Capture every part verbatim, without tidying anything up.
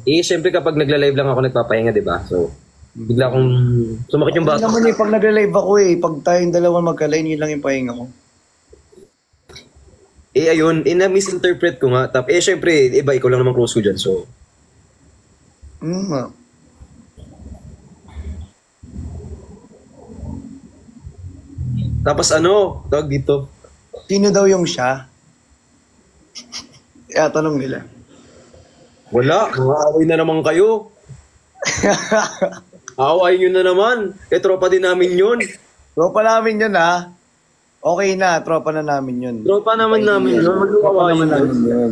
Eh, syempre kapag nagla-live lang ako nagpapahinga, di ba? So, bigla akong sumakit yung Hindi baso. naman eh, pag nagla-live ako eh, pag tayong dalawa magka-line, yun lang yung pahinga ko. Eh, ayun, eh, na-misinterpret ko nga. Tap, eh, syempre, iba, ikaw lang naman close ko dyan. So, Hmm, nga. tapos ano, tawag dito. Sino daw yung siya? Kaya tanong nila. Wala, mga away na naman kayo. Away nyo na naman. Eh, tropa din namin yun. Tropa namin yun ha. Okay na, tropa na namin yun. Tropa naman namin yun. Tropa Mag-awayin naman yun. namin yun.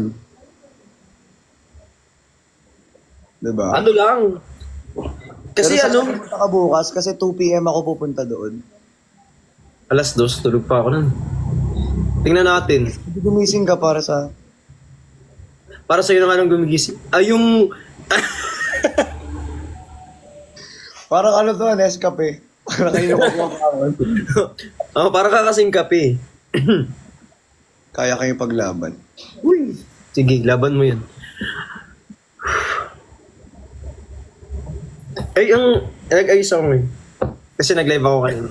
Diba? Ano lang. Kasi Pero ano, saan pupunta ka bukas? Kasi two p.m. ako pupunta doon. alas dos, tulog pa ako nun. Tingnan natin. Hindi gumising ka para sa... Para sa'yo na nga nang gumigising. Ay, yung... Parang ano to, Nescafe. Parang kanina ko kumakaon. oh, para ka kasing kape. Kaya kayo paglaban. Uy. Sige, laban mo yan. Ay, ang... Nag-ayos ako ngayon. Kasi nag-live ako kanina.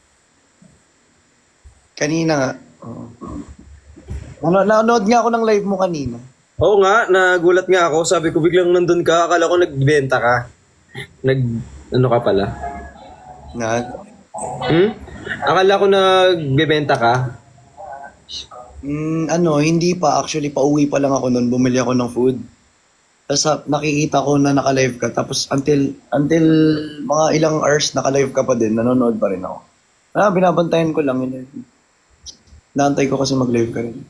Kanina nga. Oo. Ano, nanonood nga ako ng live mo kanina. Oo nga, nagulat nga ako. Sabi ko, biglang nandun ka. Akala ko nagbenta ka. Nag... Ano ka pala? Na, Hmm? Akala ko nagbebenta ka. mm, ano, hindi pa. Actually, pauwi pa lang ako noon. Bumili ako ng food. Tapos ah, nakikita ko na naka-live ka. Tapos until until mga ilang hours naka-live ka pa din. Nanonood pa rin ako. Ah, binabantayan ko lang yun. Naantay ko kasi mag-live ka rin.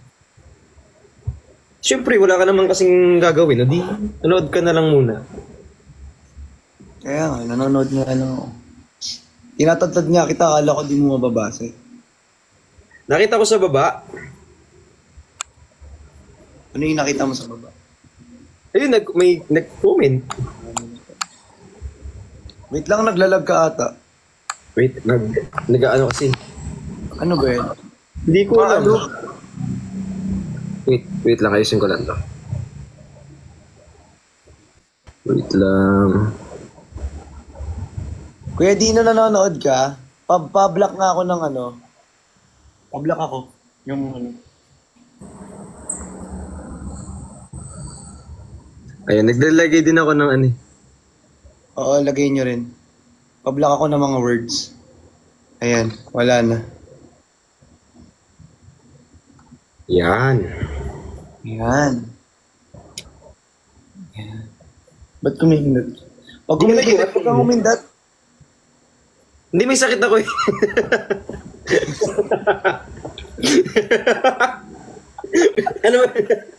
Siyempre, wala ka naman kasing gagawin. O di, nanood ka na lang muna. Kaya nga, nanonood nga lang ako. Tinatadtad nga kita, akala ko di mo mababasa. Nakita ko sa baba. Ano yung nakita mo sa baba? Ayun, nag, may nag-comment. Wait lang, naglalag ka ata. Wait, nag, nag-ano kasi. Ano ba yun? Hindi ko alam. Ano? Wait, wait lang, ayusin ko lang to. Wait lang. Kuya, di na nanonood ka? Pa- Pa-block nga ako ng ano. Pa-block ako. Yung ano. Ayun, naglalagay din ako ng ano. eh. Oo, lagay nyo rin. Pa-block ako ng mga words. Ayan, wala na. Yan. Ayan. Ayan. Ba't kumikindat? Pag kumikindat, pag kang kumindat, Hindi, may sakit ako eh. ano ba?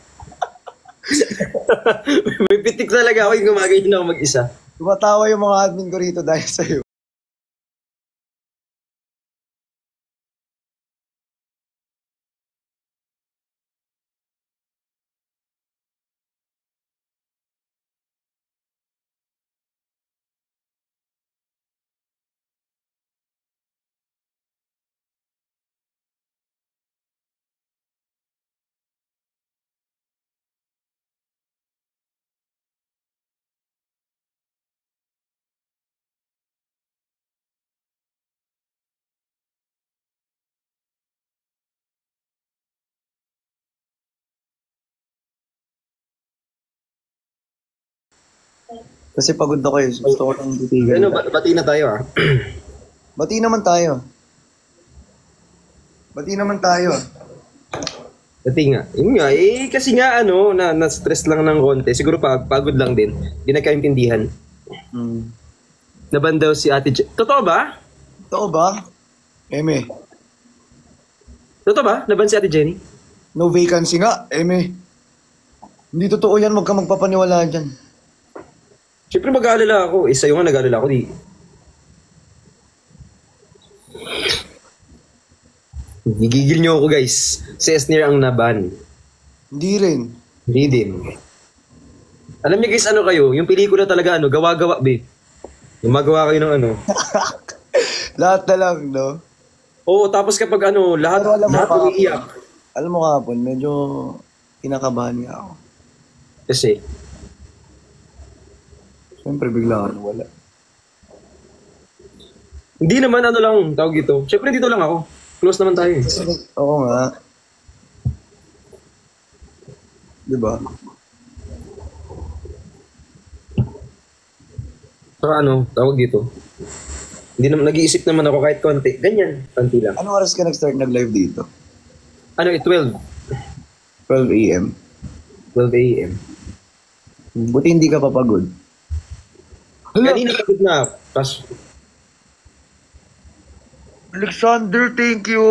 May pitik talaga ako yung gumaganyan ako mag-isa. tumatawa yung mga admin ko rito dahil sa'yo. Kasi pagod ako eh. Gusto ko lang titigan. Ano, ba- bati na tayo ah. Bati naman tayo. Bati naman tayo. Bati nga. Yun nga, eh kasi nga ano, na, na-stress lang ng konti. Siguro pa, pagod lang din. Hindi nagkaintindihan. Hmm. Naban daw si Ate Je- Totoo ba? Totoo ba? Eme, Totoo ba? Naban si Ate Jenny? no vacancy nga. Eme. Hindi totoo yan. Huwag ka magpapaniwala dyan. Siyempre mag-aalala ako. Eh, sa'yo nga nag-aalala ako. Di. Gigigil niyo ako guys. Si Esnir ang naban. Hindi rin. Hindi din. Alam niyo guys, ano kayo? Yung pelikula talaga, ano, gawa-gawa, be. Gumagawa kayo ng ano. Lahat na lang, no? Oo, tapos kapag ano, lahat, Pero alam mo lahat pa, umiiyak. alam mo kahapon, medyo kinakabahan nga ako. Kasi, Siyempre, bigla ka wala. Hindi naman ano lang, tawag ito. Siyempre dito lang ako. Close naman tayo eh. Oo nga. Diba? Saka ano, tawag dito. Hindi naman, nag-iisip naman ako kahit konti. Ganyan, konti lang. Anong oras ka nag-start nag-live dito? Ano eh, twelve. twelve a.m. twelve a.m. Buti hindi ka papagod. Kanina pagod na. Tapos, Alexander, thank you!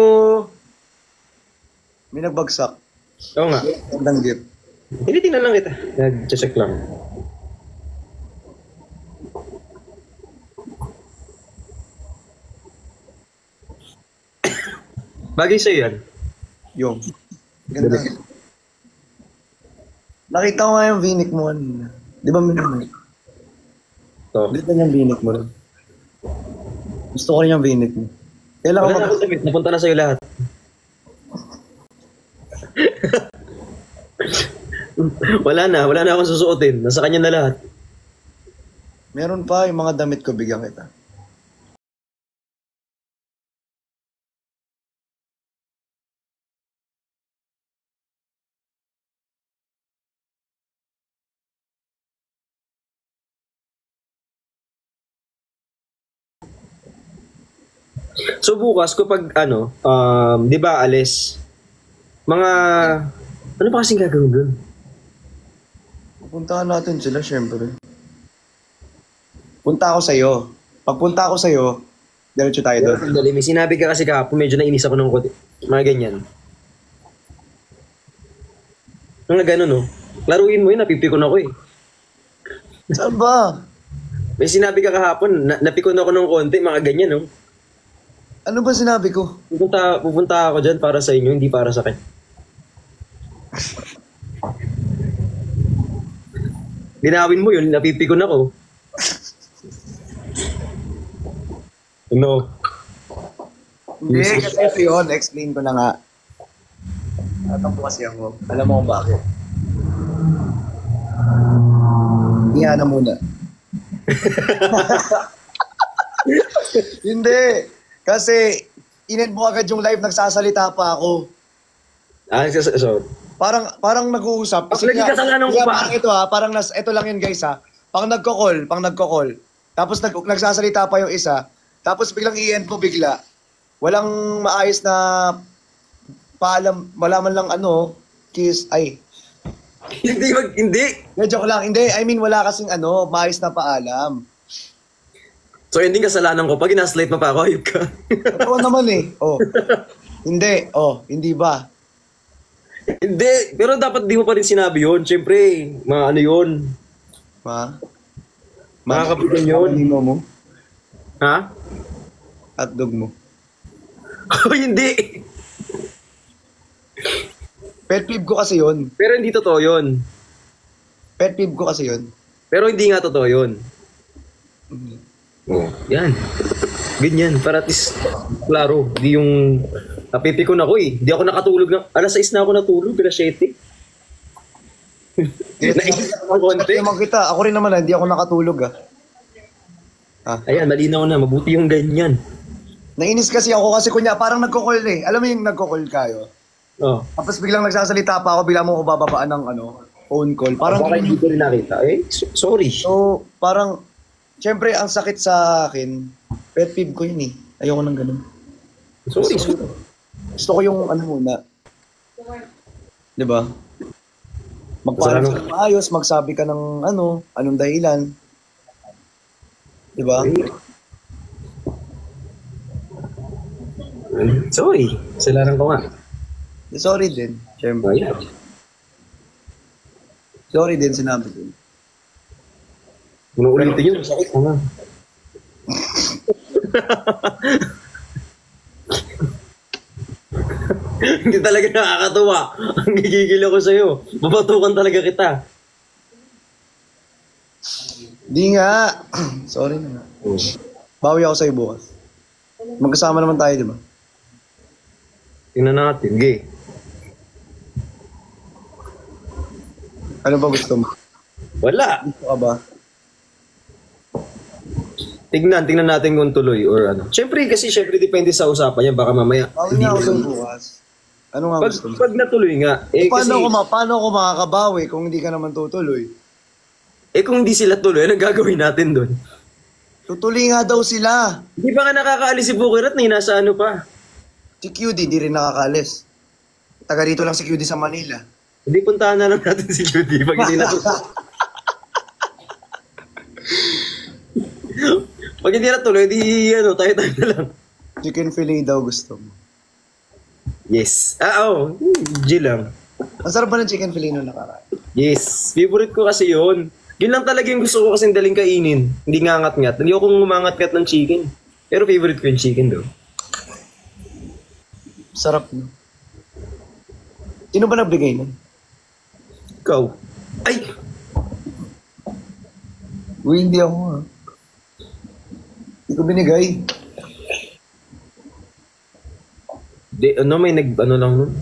May nagbagsak. oo nga. Gandang gift. Tinitingnan lang kita. Nag-check lang. Bagay sa'yo yan. Yung. Ganda. Nakita ko nga yung vinik mo kanina. Di ba minamay? So, Dito yung vinik mo rin. Gusto ko rin yung vinik mo. Kailangan wala ko na ako damit. Napunta na sa'yo lahat. wala na. Wala na akong susuotin. Nasa kanya na lahat. Meron pa yung mga damit ko, bigyan kita. So bukas kapag ano, um, 'di ba, alis mga ano pa kasing gagawin doon? Pupuntahan natin sila, syempre. Punta ako sa'yo. Pagpunta ako sa'yo, diretso tayo doon. Sandali, may sinabi ka kasi kahapon, medyo nainis ako ng konti. Mga ganyan. Mga ganun, no? Laruin mo yun, napipikon ako eh. Saan ba? May sinabi ka kahapon, na napikon ako ng konti, mga ganyan, no? Ano ba sinabi ko? Pupunta, pupunta ako dyan para sa inyo, hindi para sa akin. Dinawin mo yun, napipikon ako. No. Hindi, kasi ito yun. Explain ko na nga. Tatampo kasi ako. Alam mo kung bakit. Iyan na muna. Hindi. Kasi, inend mo agad yung live, nagsasalita pa ako. Ah, so, so Parang parang nag-uusap. Mas lagi kasalanan ko kaya pa. Parang ito ha, parang nas, ito lang yun guys ha. Pang nagko-call, pang nagko-call. Tapos nag, nagsasalita pa yung isa. Tapos biglang i-end mo bigla. Walang maayos na paalam, wala man lang ano, kiss, ay. hindi, mag, hindi. Yeah, joke lang. Hindi, I mean wala kasing ano, maayos na paalam. So, hindi kasalanan ko. Pag ina-slate mo pa ako, ayup ka. Totoo naman eh. Oh. Hindi, oh, hindi ba? Hindi. Pero dapat di mo pa rin sinabi yun. Siyempre, mga ano yun. Ma? Makakapitan yun. Manino mo? Ha? Hotdog mo? Oh, hindi. Pet peeve ko kasi yun. Pero hindi totoo yun. Pet peeve ko kasi yun. Pero hindi nga totoo yun. Oh, yan. Ganyan. Para at least, klaro. Di yung napipikon ako eh. Di ako nakatulog na. alas sais na ako natulog. alas siyete. Naisip ako ng konti. Naman kita. Ako rin naman, hindi ako nakatulog ah. Ah. Ayan, malinaw na. Mabuti yung ganyan. Nainis kasi ako kasi kunya parang nagko-call eh. Alam mo yung nagko-call kayo? Oh. Tapos biglang nagsasalita pa ako, bigla mo ko bababaan ng ano, phone call. Parang Baka hindi ko rin nakita. Eh, so- sorry. So, parang, syempre, ang sakit sa akin, pet peeve ko yun eh. Ayoko nang ganun. Sorry. Gusto, ko- gusto ko yung ano muna. Di ba? Magpaalam Kasalanan ka ng maayos, magsabi ka ng ano, anong dahilan. Di ba? Sorry. Kasalanan ko nga. Sorry din, syempre. Ayan. Sorry din, sinabi ko. Kung ulitin yun, sakit ko nga. Hindi talaga nakakatuwa. Ang gigigil ako sa'yo. Babatukan talaga kita. Di nga. Sorry na nga. Oh. Bawi ako sa'yo bukas. Magkasama naman tayo, di ba? Tingnan natin. Gay. Ano ba gusto mo? Wala. Gusto ka ba? Tignan, tignan natin kung tuloy or ano. Siyempre, kasi siyempre depende sa usapan niya. Baka mamaya. Bawi Hindi nga ako na- dun bukas. Ano nga pag, gusto mo? pag natuloy nga, eh, paano, kasi, ko ma paano ko makakabawi kung hindi ka naman tutuloy? eh kung hindi sila tuloy, anong gagawin natin doon? Tutuloy nga daw sila. Hindi pa nga nakakaalis si Bukirat na yung nasa ano pa. Si Q D, di rin nakakalis. Taga dito lang si Q D sa Manila. Hindi puntahan na lang natin si Judy pag hindi na pag hindi na tuloy, di ano, tayo-tayo na lang. Chicken fillet daw gusto mo. Yes. Ah, oo. Oh. G lang. Ang sarap ba ng chicken fillet nung nakaraan? Yes. Favorite ko kasi yun. Yun lang talaga yung gusto ko kasing daling kainin. Hindi ngangat-ngat. Hindi ako umangat-ngat ng chicken. Pero favorite ko yung chicken daw. Sarap, no? Sino ba nagbigay nun? Ikaw. Ay! Uy, hindi ako, ha? Hindi ko binigay. Di, ano, may nag, ano lang nun.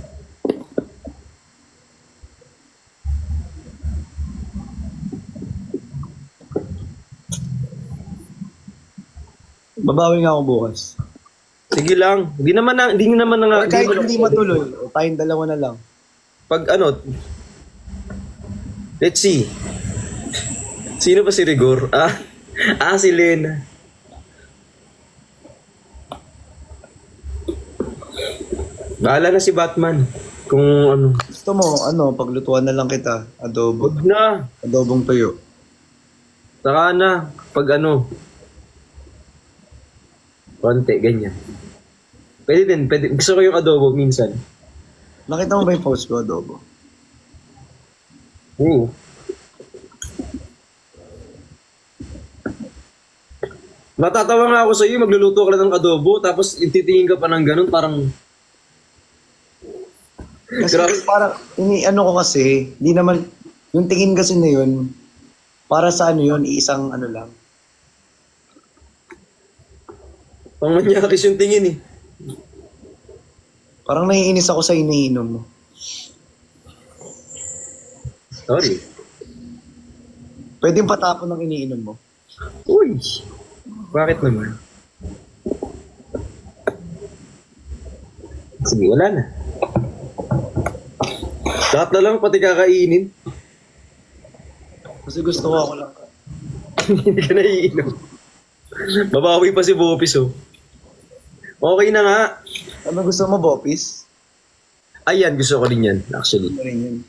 Babawi nga ako bukas. Sige lang. Hindi naman na, hindi naman na nga. Or kahit mo na- hindi matuloy, o tayong dalawa na lang. Pag ano, let's see. Sino ba si Rigor? Ah, ah si Lena. Bahala na si Batman. Kung ano. Gusto mo, ano, paglutuan na lang kita. Adobo. Huwag na. Adobong tuyo. Saka na. Pag ano. Konti, ganyan. Pwede din. Pwede. Gusto ko yung adobo minsan. Nakita mo ba yung post ko, adobo? Oo. Natatawa nga ako sa iyo, magluluto ka lang ng adobo, tapos titingin ka pa ng ganun, parang... Kasi Grabe. parang, ini, ano ko kasi, di naman, yung tingin kasi na yun, para sa ano yun, isang ano lang. Pangmanyakis yung tingin eh. Parang naiinis ako sa iniinom mo. Sorry. Pwedeng patapon ng iniinom mo. Uy! Bakit naman? Sige, wala na. Lahat na lang, pati kakainin. Kasi gusto ko ako lang. Hindi ka naiinom. Babawi pa si Bopis oh. Okay na nga. Ano gusto mo, Bopis? Ayan, gusto ko din yan, actually. Ano rin yun?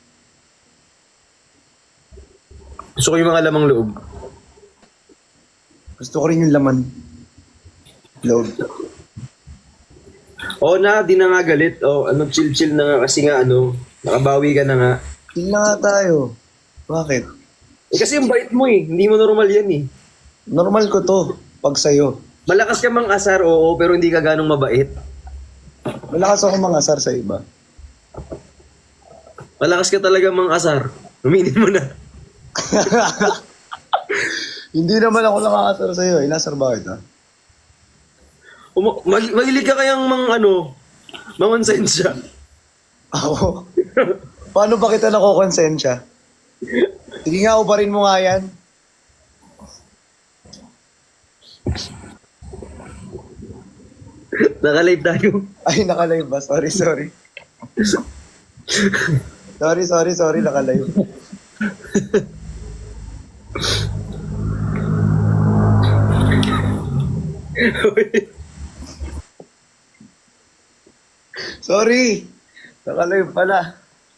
Gusto ko yung mga lamang loob. Gusto ko rin yung laman. Loob. Oo na, di na nga galit. O, ano, chill-chill na nga kasi nga ano, nakabawi ka na nga. Chill na nga tayo. Bakit? Eh, kasi yung bait mo eh, hindi mo normal yan eh. Normal ko to, pag sa'yo. Malakas ka mang asar, oo, pero hindi ka ganong mabait. Malakas ako mangasar sa iba. Malakas ka talaga mang asar. Uminin mo na. Hindi naman ako nakakasar sa'yo. Inasar ba kita? Umo, mag mahilig ka kayang mang ano, mangonsensya. Ako? Paano ba kita nakukonsensya? Sige nga, ubarin mo nga yan. Naka-live tayo. Ay, nakalive ba? Sorry, sorry. Sorry, sorry, sorry, nakalive. Sorry! Nakalive pala.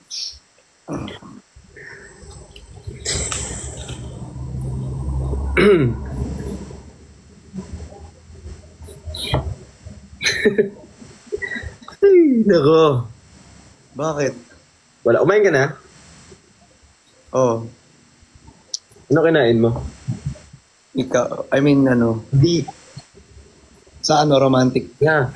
Ay, nako. Bakit? Wala, kumain ka na? Oh, Ano kinain mo? ikaw, I mean, ano, Di. sa ano, romantic. Nga.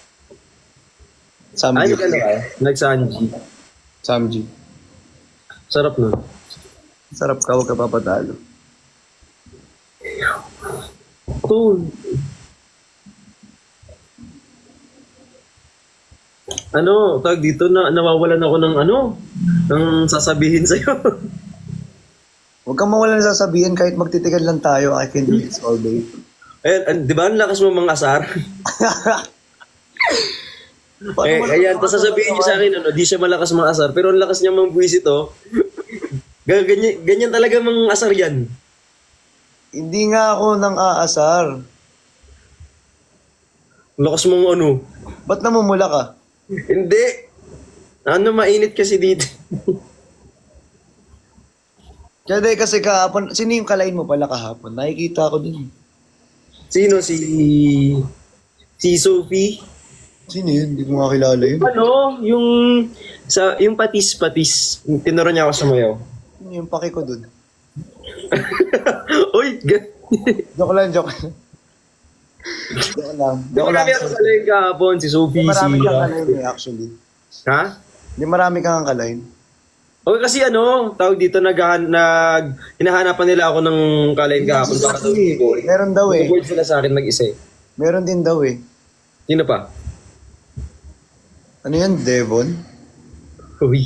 Samji. Ano ka na ka? Nag-sanji. Samji. Sarap nun. Sarap ka, huwag ka papatalo. Ito. Ano, tawag dito na nawawalan ako ng ano, ng sasabihin sa'yo. Huwag kang mawalan sasabihin kahit magtitigan lang tayo, I can do this all day. Ayan, an- di ba ang lakas mo mga asar? Paano Eh, mo ayan, tapos sasabihin niyo sa akin, ano, di siya malakas mga asar, pero ang lakas niya mang buwisit, oh. Ga- Ganyan, ganyan talaga mga asar yan. Hindi nga ako nang aasar. Ang lakas mong ano. Ba't namumula ka? Hindi. Ano, mainit kasi dito. Kaya dahil kasi kahapon, sino yung kalain mo pala kahapon? Nakikita ko dun. Sino? Si... Si Sophie? Sino yun? Hindi ko makakilala yun. Ano? Yung... Sa, yung patis-patis. Tinuro niya ako sa mayaw. Sino yung paki ko dun? Uy! Ga- Joke lang, joke lang. Joke lang. Di Joke ba lang. kami ako sa live kahapon? Si Sophie, Hindi marami si... kang kalain eh, actually. Ha? Hindi marami kang kalain. Okay, kasi ano, tawag dito, nag, nag, hinahanapan nila ako ng kalain kahapon. Baka daw Kasi, boring. meron daw eh. Bored sila sa akin mag-isa eh. Meron din daw eh. Sino pa? Ano yan, Devon? Uy.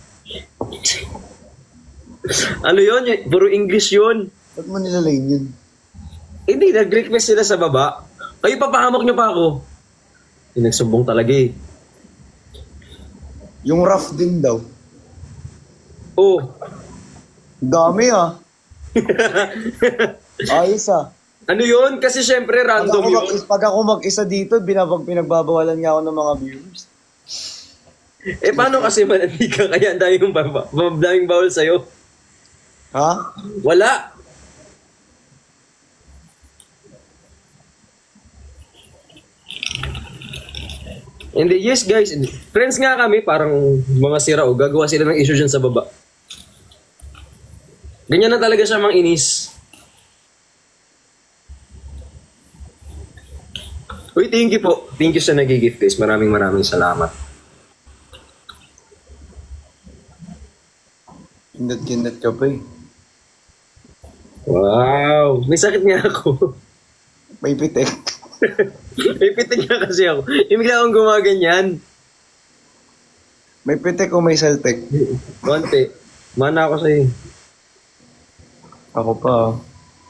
Ano yun? Puro English yun. Ba't mo nilalain yun? Hindi, nag-request sila sa baba. Kayo papahamak niyo pa ako. Yung nagsumbong talaga eh. Yung rough din daw. Oh. Dami ah. Ayos ah. Ano yun? Kasi syempre Pag random ako, yun. mag, pag ako mag-isa dito, binabag, pinagbabawalan nga ako ng mga viewers. Eh paano kasi manandi ka? Kaya ang daming, ba- ba- daming bawal sa'yo. Ha? Wala. Hindi, yes guys. Friends nga kami, parang mga sira o gagawa sila ng issue dyan sa baba. Ganyan na talaga siya mang inis. Uy, thank you po. Thank you sa nag-gift guys. Maraming maraming salamat. Kinat-kinat ka pa eh. Wow! May sakit nga ako. May pitek. May pitik nga kasi ako. Imigla akong gumaganyan. May pitek o may saltek? Konti. Mana ako sa'yo. Ako pa ah.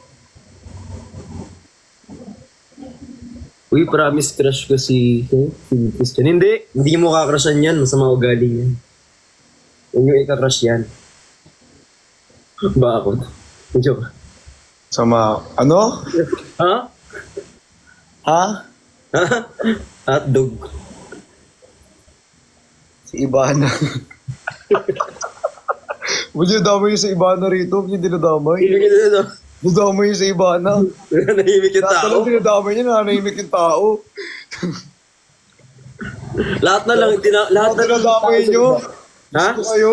Uy, promise crush ko si... eh, si Christian. Hindi. Hindi mo kakrushan yan. Masama ugali yan. Huwag nyo ikakrush yan. Bakit? Joke. Sama, ano? Ha? Ha? Ha? Hotdog. Si Ibana. Huwag niyo damay yung sa Ibana rito. Huwag niyo dinadamay. Himik yung ano? Dinadamay yung sa Ibana. Nahimik yung Lahat tao. na lang dinadamay niya, nanahimik yung tao. Lahat na lang. Dina, lahat Lahat na lang. dinadamay niyo. Ha? Gusto kayo.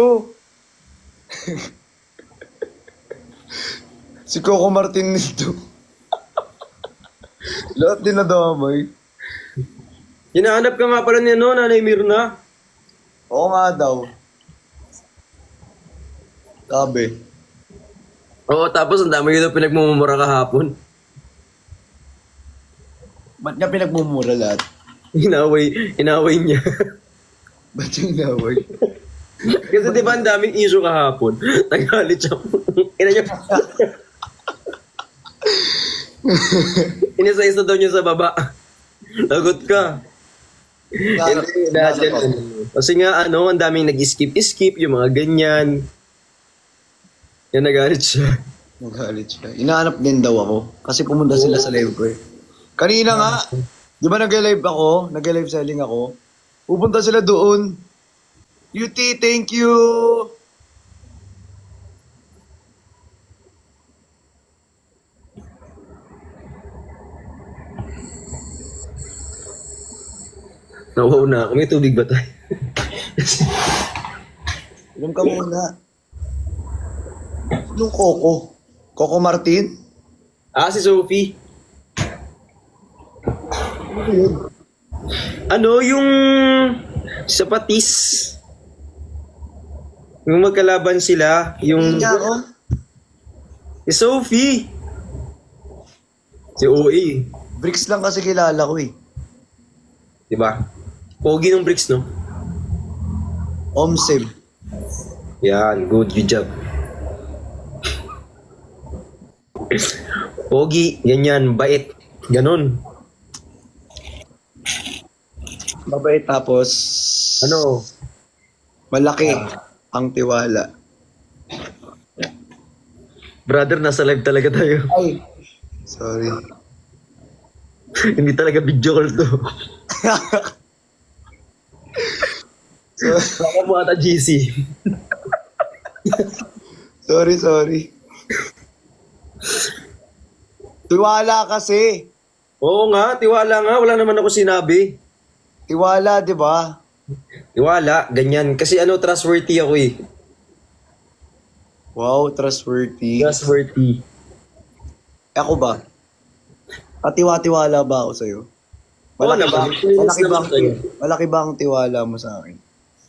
Si Coco Martin nito. Lahat dinadamay. Hinahanap ka nga pala ni ano, Nanay Mirna. Oo nga daw. Sabi. Oo, tapos ang dami yun pinagmumura kahapon. Ba't niya pinagmumura lahat? Inaway, inaway niya. Ba't yung inaway? Kasi di ba ang daming issue kahapon? Tagalit siya. Ina niya. Inisa-isa daw niya sa baba. Lagot ka. Hindi, dahil yan, ano. Kasi nga, ano, ang daming nag-skip-skip, yung mga ganyan. Yan, nagalit siya. Magalit siya. Inaanap din daw ako. Kasi pumunta sila sa live ko eh. Kanina nga, di ba nag-live ako? Nag-live selling ako. Pupunta sila doon. U T, thank you! Nawaw na ako. May tubig ba tayo? Inom ka muna. Anong Coco? Coco Martin? Ah, si Sophie. Ano yun? Ano, yung sa patis. Yung magkalaban sila, yung... Hindi ako. Si Sophie. Si O E. Bricks lang kasi kilala ko eh. Diba? Pogi ng bricks, no? Omsim. Yan, good, good job. Pogi, ganyan, bait. Ganon. Mabait tapos Ano? malaki ang tiwala. Brother, nasa live talaga tayo. Ay, sorry. Hindi talaga video call to. So, Baka mo ata G C. sorry, sorry. Tiwala kasi. Oo nga, tiwala nga. Wala naman ako sinabi. Tiwala, di ba? Tiwala, ganyan. Kasi ano, trustworthy ako eh. Wow, trustworthy. Trustworthy. Ako ba? Katiwa-tiwala ba ako sa'yo? Malaki Oo ba, naman. Curious malaki, ba, naman sa'yo. malaki ba ang tiwala mo sa akin?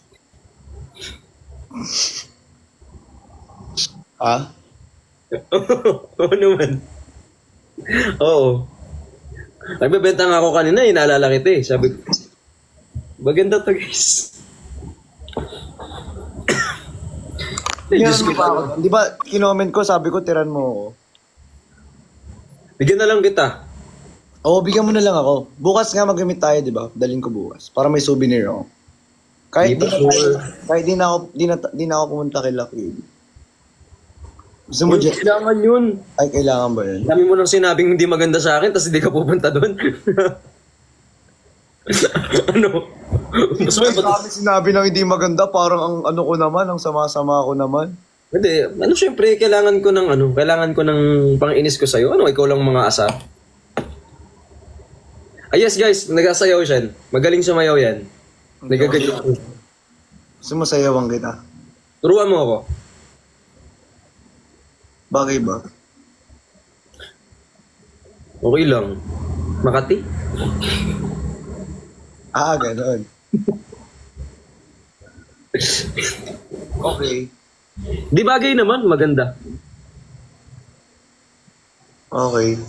Ha? Oo naman. Oo. Nagbebenta nga ako kanina, inaalala kita eh. Sabi ko, maganda to guys. Ay, Diyos ko. Tiran mo ba ako? Di ba, kinoment ko, sabi ko, tiran mo ako. Bigyan na lang kita. Oo, bigyan mo na lang ako. Bukas nga magamit tayo, di ba? Dalhin ko bukas. Para may souvenir ako. Kahit Di di, pa na, tayo, sure. kahit di na ako, di na, di na ako pumunta kay Lucky. Gusto mo, Uy, Jet? kailangan yun. Ay, kailangan ba yun? Dami mo nang sinabing hindi maganda sa akin, tapos hindi ka pupunta doon. Ano? Mas may Ang dami sinabi ng hindi maganda, parang ang ano ko naman, ang sama-sama ko naman. Hindi, ano syempre, kailangan ko ng ano, kailangan ko ng pang-inis ko sa'yo. Ano, ikaw lang mga asa. Ah, yes guys, nagasayaw siya. Magaling sumayaw yan. Nagaganyan ko. Gusto mo sayawan kita? Turuan mo ako. Bagay ba? Okay lang. Makati? Ah, gano'n. Okay. Di bagay naman, maganda. Okay.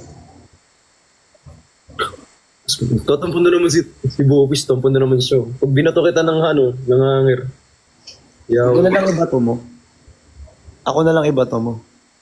Tatampo na naman si, si Bopis, tampo na naman siya. Pag binato kita ng ano, ng hanger. Yaw. Ikaw na lang ibato mo. Ako na lang ibato mo.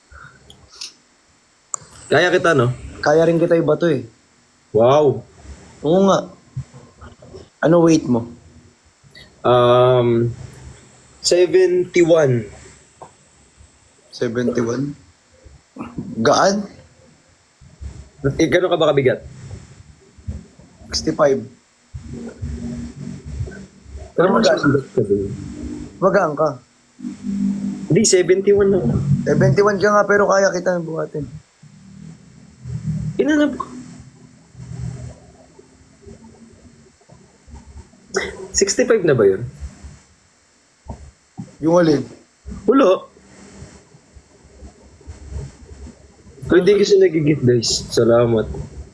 Kaya kita, no? Kaya rin kita ibato eh. Wow. Oo nga. Ano weight mo? Um, seventy-one. seventy-one? Gaan? Eh, gano'n ka ba kabigat? sixty-five. Pero magaan. magkakabigat ka din. Magaan ka. Hindi, seventy-one na. seventy-one ka nga pero kaya kita buhatin. Inanap ko. sixty-five na ba yun? Yung alin? Wala. Kung hindi kasi nagigit guys. Salamat.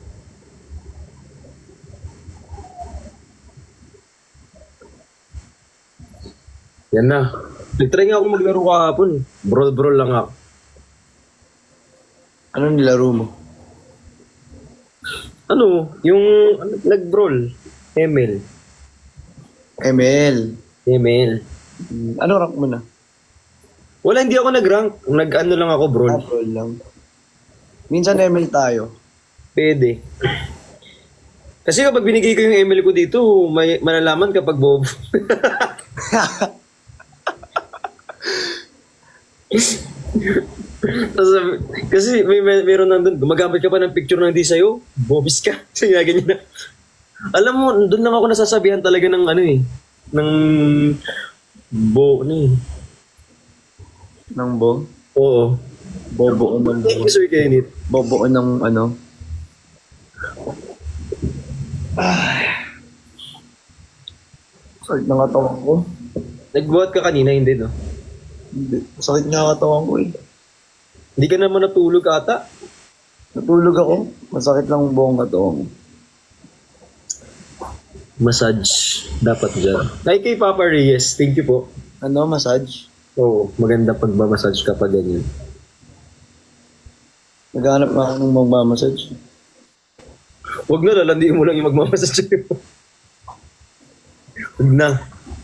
Yan na. Nag-try nga ako maglaro kahapon. Brawl-brawl lang ako. Ano nilaro mo? Ano? Yung ano, nag-brawl. M L. M L. M L. Hmm, Ano rank mo na? Wala, hindi ako nag-rank. Nag-ano lang ako, brawl. Apple lang. Minsan M L tayo. Pwede. Kasi kapag binigay ko yung M L ko dito, may malalaman kapag bobo. Tapos, kasi may, may meron nandun, gumagamit ka pa ng picture na hindi sa'yo, bobis ka. Kaya ganyan na. Alam mo, doon lang ako nasasabihan talaga ng ano eh, ng bo, ano eh. Nang bo? Oo. Bobo ng Thank you, Sir Kenneth. Bobo ng ano? Sakit na katawan ko. Nagbuhat ka kanina, hindi no? Hindi. Sakit nga katawan ko eh. Hindi ka naman natulog ata. Natulog ako. Masakit lang ang buong katawan ko. Massage. Dapat dyan. Ay, kay Papa Reyes. Thank you po. Ano? Massage? Oo, maganda pag massage ka pa ganyan. Naghanap nga ako ng magmamassage. Huwag na, lalandiin mo lang yung magmamassage. Huwag na.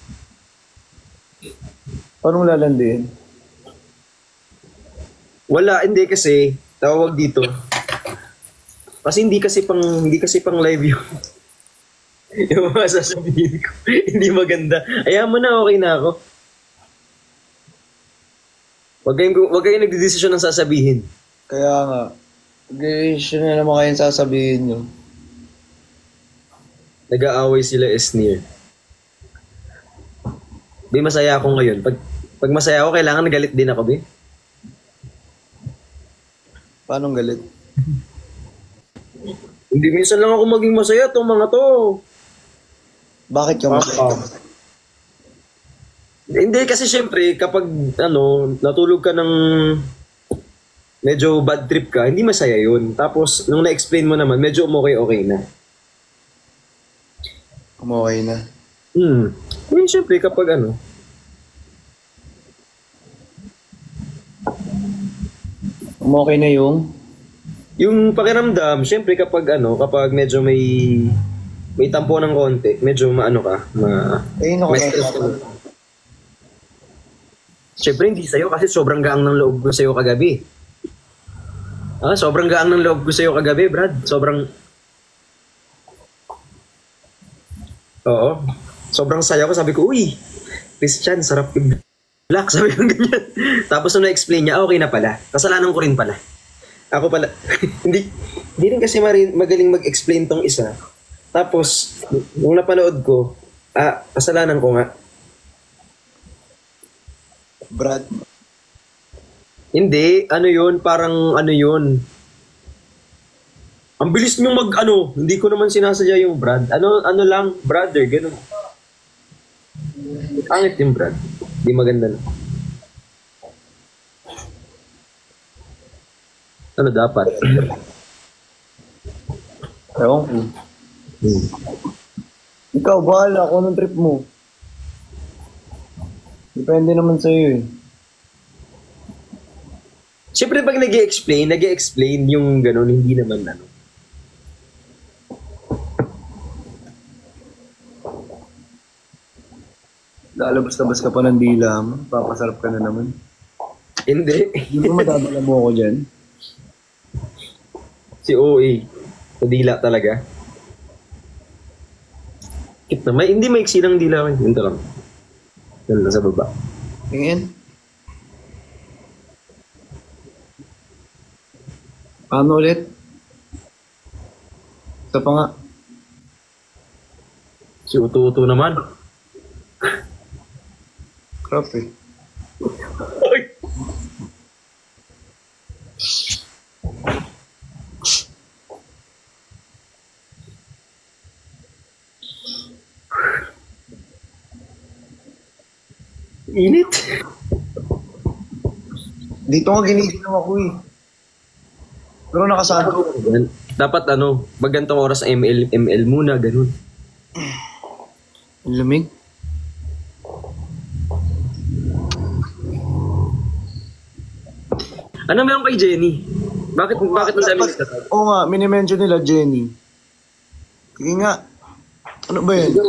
Paano mo lalandiin? Wala, hindi kasi, tawag dito. Kasi hindi kasi pang, hindi kasi pang live yung, yung mga sasabihin ko. Hindi maganda. Ayaw mo na, okay na ako. Huwag kayong, huwag kayong nagdidesisyon ng sasabihin. Kaya nga. Guys, yun na naman kayong sasabihin nyo. Nag-aaway sila Esnir. Be, masaya ako ngayon. Pag, pag masaya ako, kailangan galit din ako, be. Paano galit? Hindi, minsan lang ako maging masaya tong mga to. Bakit ka masaya? Hindi, kasi syempre, kapag ano, natulog ka ng medyo bad trip ka, hindi masaya yun. Tapos, nung na-explain mo naman, medyo okay-okay na. Okay na. Hmm. Eh, syempre, kapag ano, Okay na yung? yung pakiramdam, syempre kapag ano, kapag medyo may may tampo ng konti, medyo maano ka, ma Eh, yun ako may stress ka. Syempre hindi sa'yo kasi sobrang gaang ng loob ko sa'yo kagabi. Ah, sobrang gaang ng loob ko sa'yo kagabi, Brad. Sobrang Oo. Sobrang saya ko. Sabi ko, uy, Christian, sarap yung black. Sabi ko ganyan. Tapos nung na-explain niya, ah, okay na pala. Kasalanan ko rin pala. Ako pala, hindi, hindi rin kasi marin, magaling mag-explain tong isa. Tapos, nung napanood ko, ah, kasalanan ko nga. Brad. Hindi, ano yun, parang ano yun. Ang bilis nyo mag, ano, hindi ko naman sinasadya yung Brad. Ano, ano lang, brother, ganun. Angit yung Brad. Hindi maganda na. Ano dapat? Ewan ko. Hmm. Ikaw, bahala kung anong trip mo. Depende naman sa'yo eh. Siyempre pag nag explain nag explain yung gano'n, hindi naman ano. Lalabas-labas ka pa ng dila mo. Papasarap ka na naman. Hindi. Hindi mo madadala mo ako dyan. Si O A. Sa dila talaga. Kit na. May, hindi maiksi ng dila ko. Ito lang. Yan lang sa baba. Tingin. Paano ulit? Ito pa nga. Si Uto-Uto naman. Crap eh. Ay! Init. Dito nga giniginaw ako eh. Pero nakasado. Dapat ano, magantong oras M L, M L muna, ganun. Ang lamig. Ano meron kay Jenny? Bakit, bakit ang dami nagtatag? Oo nga, minimension nila Jenny. Sige nga. Ano ba yan?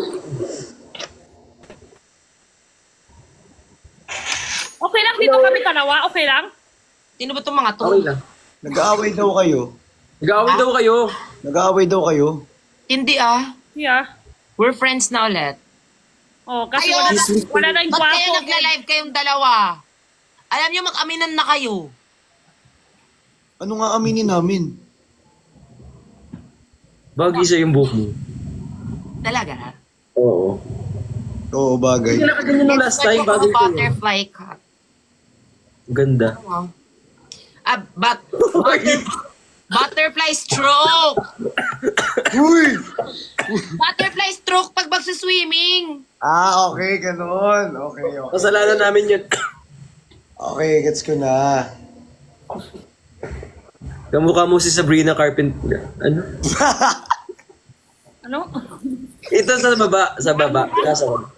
Okay lang dito kami dalawa, okay lang? Sino ba itong mga to? Okay lang. Nag-aaway daw kayo. Nag-aaway daw kayo. Nag-aaway daw kayo. Hindi ah. Yeah. We're friends na ulit. Oh, kasi Ayun! wala na, wala na yung Ba't gwapo. kaya nagla-live kayong dalawa? Alam niyo, mag-aminan na kayo. Ano nga aminin namin? Bagay sa yung buhok mo. Talaga? Oo. Oo, bagay. Hindi na ganyan nung last time. It's Bagay like a ko. butterfly cut. Ganda. Ano? Ah, but, butter, butterfly stroke! Uy! Butterfly stroke pag magsuswimming! Ah, okay, ganun. Okay, okay. Kasalanan namin yun. Okay, gets ko na. Kamukha mo si Sabrina Carpenter. Ano? Ano? Ito sa baba. Sa baba. Nasa baba.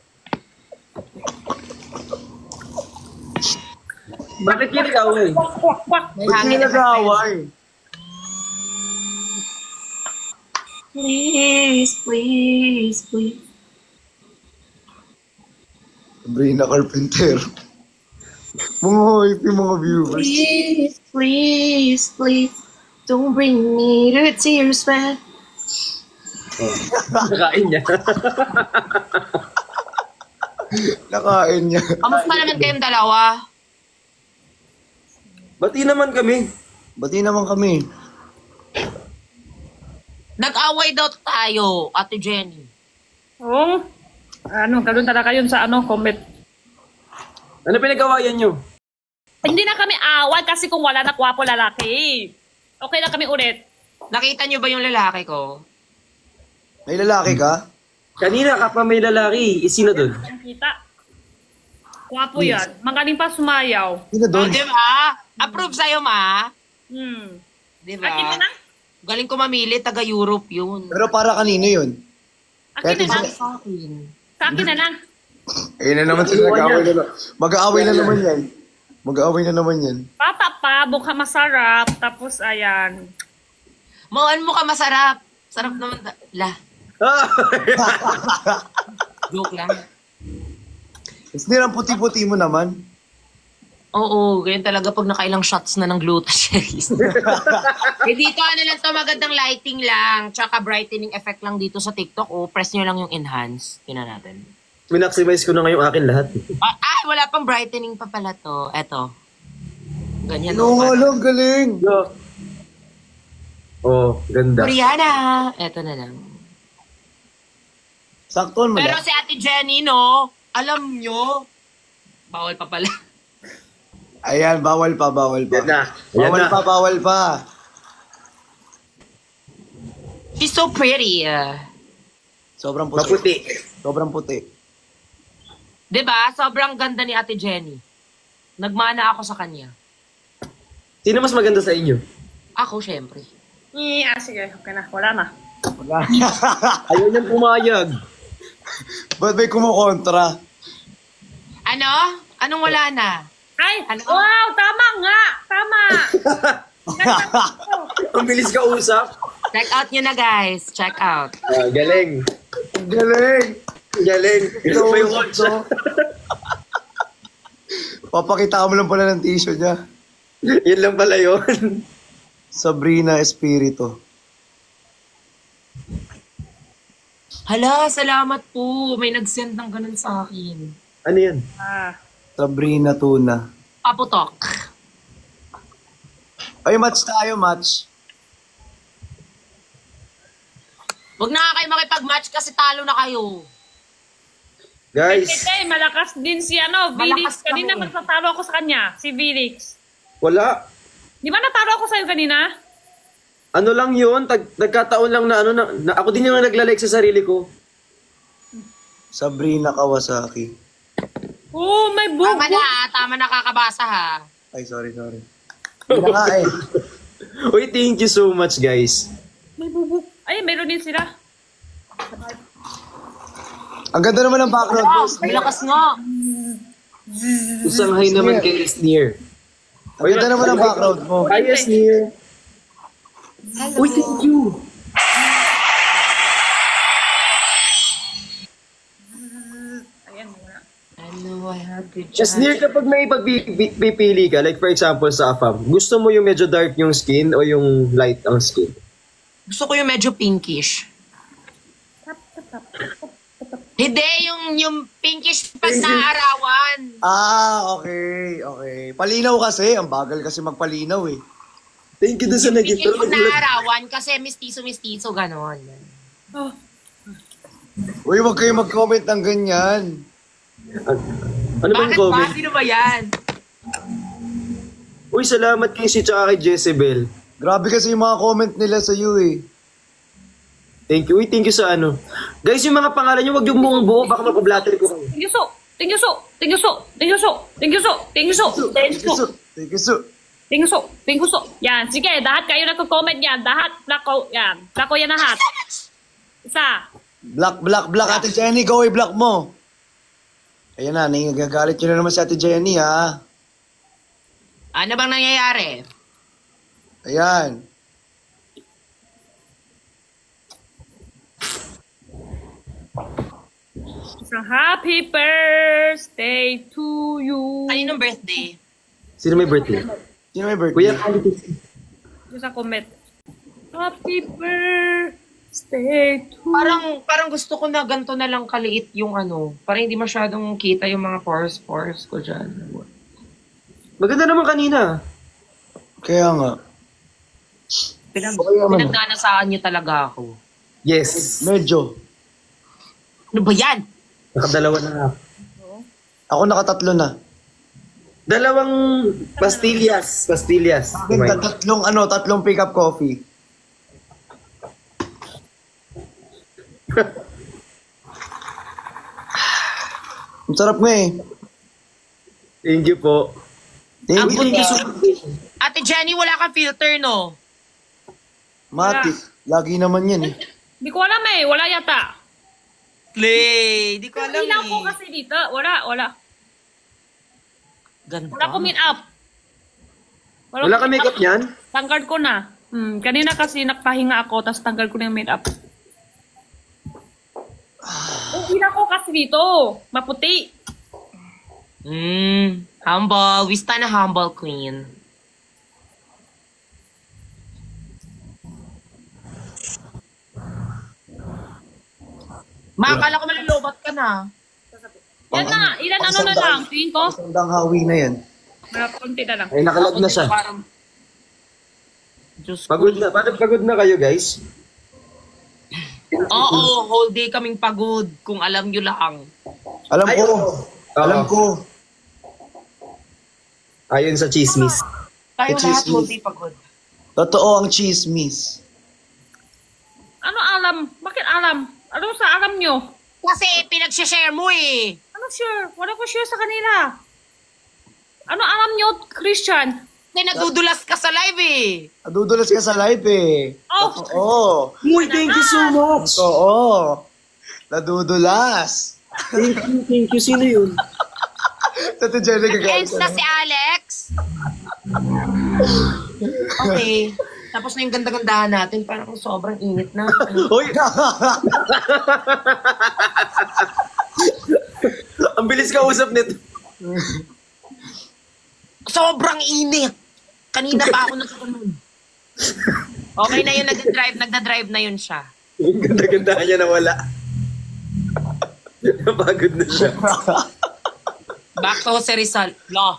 Bakit yun ikaw eh? Kwak, kwak. May Ba't hangin hindi na nag-aaway? Please, please, please. Sabrina Carpenter. Mga hype yung mga viewers. Please, please, please. Don't bring me to tears, man. Nakain niya. Nakain niya. Kamusta naman kayong dalawa? Bati naman kami. Bati naman kami. Nag-away daw tayo, Ate Jenny. Oo. Ano, ganun talaga yun sa ano, comment. Ano pinag-awayan nyo? Hindi na kami away kasi kung wala na kwapo lalaki. Okay na kami ulit. Nakita niyo ba yung lalaki ko? May lalaki ka? Kanina ka pa may lalaki. Isino doon? Ang kita. Kwapo yan. Magaling pa sumayaw. Sino Oh, doon? di ba? Approve sa'yo, ma. Hmm. Di Akin na ba? lang. Galing ko mamili, taga-Europe yun. Pero para kanino yun? Akin na lang. Sa akin. Sa akin na lang. Ayun na naman sila nag-aaway na. Mag-aaway na naman yan. Mag-aaway na naman yan. Papa pa, mukha masarap. Tapos, ayan. Mauan mo ka masarap. Sarap naman. ta- La. Joke lang. Snare, ang puti-puti mo naman. Oo, ganyan talaga pag nakailang shots na ng gluta-sherries. eh dito, ano lang to, magandang lighting lang. Tsaka brightening effect lang dito sa TikTok. O, press nyo lang yung enhance. Tingnan natin. Minaximize ko na ngayon akin lahat. Ah, ah, wala pang brightening pa pala to. Eto. Ganyan. Oo oh, nga parang- lang, galing. Oh, ganda. Brianna! Eto na lang. Sakton mo Pero lang. si Ate Jenny, no? Alam nyo, bawal pa pala. Ayan, bawal pa, bawal pa. Yan na. Yan Bawal na. pa, bawal pa. She's so pretty. Uh, Sobrang puti. Maputi. Sobrang puti. diba? Sobrang ganda ni Ate Jenny. Nagmana ako sa kanya. Sino mas maganda sa inyo? Ako, syempre. Eh, ah, sige. Okay na. Wala na. Wala. Ayaw niyang pumayag. Ba't may kumukontra? Ano? Anong wala na? Ay! Ano? Wow! Tama nga! Tama! Ang bilis ka usap. Check out nyo na, guys. Check out. Ah, galing. Galing. Galing. Ito, May usap watch. to. Papakita mo lang pala ng tissue niya. Yun lang pala yun. Sabrina Espiritu. Hala, salamat po. May nag-send ng ganun sa akin. Ano yan? Ah. Sabrina Tuna. Paputok. Ay, match tayo, match. Huwag na nga kayo makipag-match kasi talo na kayo. Guys, Hindi, malakas din si ano, Malakas Felix. Kanina kami. magtatalo ako sa kanya, si Felix. wala. Di ba natalo ako sa'yo kanina? Ano lang yun? Tag nagkataon lang na ano na, na ako din yung naglalike sa sarili ko. Sabrina Kawasaki. Oo, may bugo. Tama na, ah. Tama na kakabasa, ha. Ay, sorry, sorry. Hindi na nga eh. Uy, thank you so much, guys. May bugo. Ay, meron din sila. Ang ganda naman ng background mo. Oh, may lakas nga. Usang hi naman kay Sneer. Ang ganda naman ng background mo. Hi, Sneer. Uy, thank you. Ayan, muna. Ano, I have to Sneer, kapag may pagpipili ka, like for example sa A F A M, gusto mo yung medyo dark yung skin o yung light ang skin? Gusto ko yung medyo pinkish. Hindi, yung, yung pinkish pag naarawan. Ah, okay, okay. Palinaw kasi. Ang bagal kasi magpalinaw eh. Thank you doon sa naging. Pinkish pag naarawan kasi mistiso-mistiso, ganon. Oh, Uy, wag kayo mag-comment ng ganyan. Ano bang Bakit comment? ba? Sino ba yan? Uy, salamat kay si tsaka kay Jezebel. Grabe kasi yung mga comment nila sa iyo eh. Thank you. Uy, thank you sa ano. Guys, yung mga pangalan nyo, wag yung buong buo. Baka mapablatter ko kayo. thank you so. Thank you so. Thank you so. Thank you so. Thank you so. Thank you so. Thank you so. Thank you, so. Thank you so. Thank you so. Yan, sige, lahat kayo nagko-comment yan. Lahat, plako, yan. Plako yan lahat. Isa. Black, black, black. Ate Jenny, go i-block mo. Ayan na, nagagalit yun na naman si Ate Jenny ha. Ano bang nangyayari? Ayan. So, happy birthday to you. Kaninong birthday? Sino may birthday? Sino may birthday? Kuya Kali. Sa comment. Happy birthday to... Parang, parang gusto ko na ganito na lang kaliit yung ano. Parang hindi masyadong kita yung mga pores-pores ko dyan. Maganda naman kanina. Kaya nga. Pinag, Okay naman. pinagnanasaan niyo talaga ako. Yes. Medyo. Ano ba yan? Nakadalawa na nga. Ako nakatatlo na. Dalawang pastillas. Pastillas. Oh my God. Tatlong ano, tatlong pick up coffee. Ang sarap nga eh. Thank you po. Thank Ang you. buti. Tita. Ate Jenny, wala kang filter, no? Mati, lagi naman yan eh. Hindi ko alam eh. Wala yata. Play! Di ko alam Ilaw ko eh. kasi dito. Wala, wala. Ganda. Wala ko meet up. Wala ka makeup niyan? Tanggal ko na. Hmm, kanina kasi nagpahinga ako, tapos tanggal ko na yung makeup. Oh, ilaw ko kasi dito. Maputi. Hmm. Humble. We stand a humble queen. Ma, akala ko malalobat ka na. Yan na. Ilan ano na lang. Tingin ko. Sandang hawi na yan. Mga konti na lang. Ay, nakalag na siya. Parang... Diyos ko. Pagod na. Pagod, pagod na kayo, guys. Oo, whole day kaming pagod. Kung alam nyo lang. Alam Ay, ko. oo. Alam Oo. ko. Ayon sa chismis. Tayo It's lahat just whole me. day pagod. Totoo ang chismis. Ano alam? Bakit alam? Ano sa alam nyo? Kasi pinag-share mo eh. Ano sure? Wala ko share sa kanila. Ano alam nyo, Christian? Kasi nadudulas ka sa live eh. Nadudulas ka sa live eh. Oh. Totoo. Uy, thank you so much. Totoo. Nadudulas. Thank you, thank you. Sino yun? Tati Jelly Ends gagawin na si Alex. Okay. Tapos na yung ganda-gandahan natin. Parang sobrang init na. Uy! Ang bilis ka usap nito. Sobrang init. Kanina pa ako nagkaroon. Okay na yun, nagda-drive, nagda-drive na yun siya. Yung ganda-ganda niya na wala. Napagod na siya. Back to Jose Rizal. La.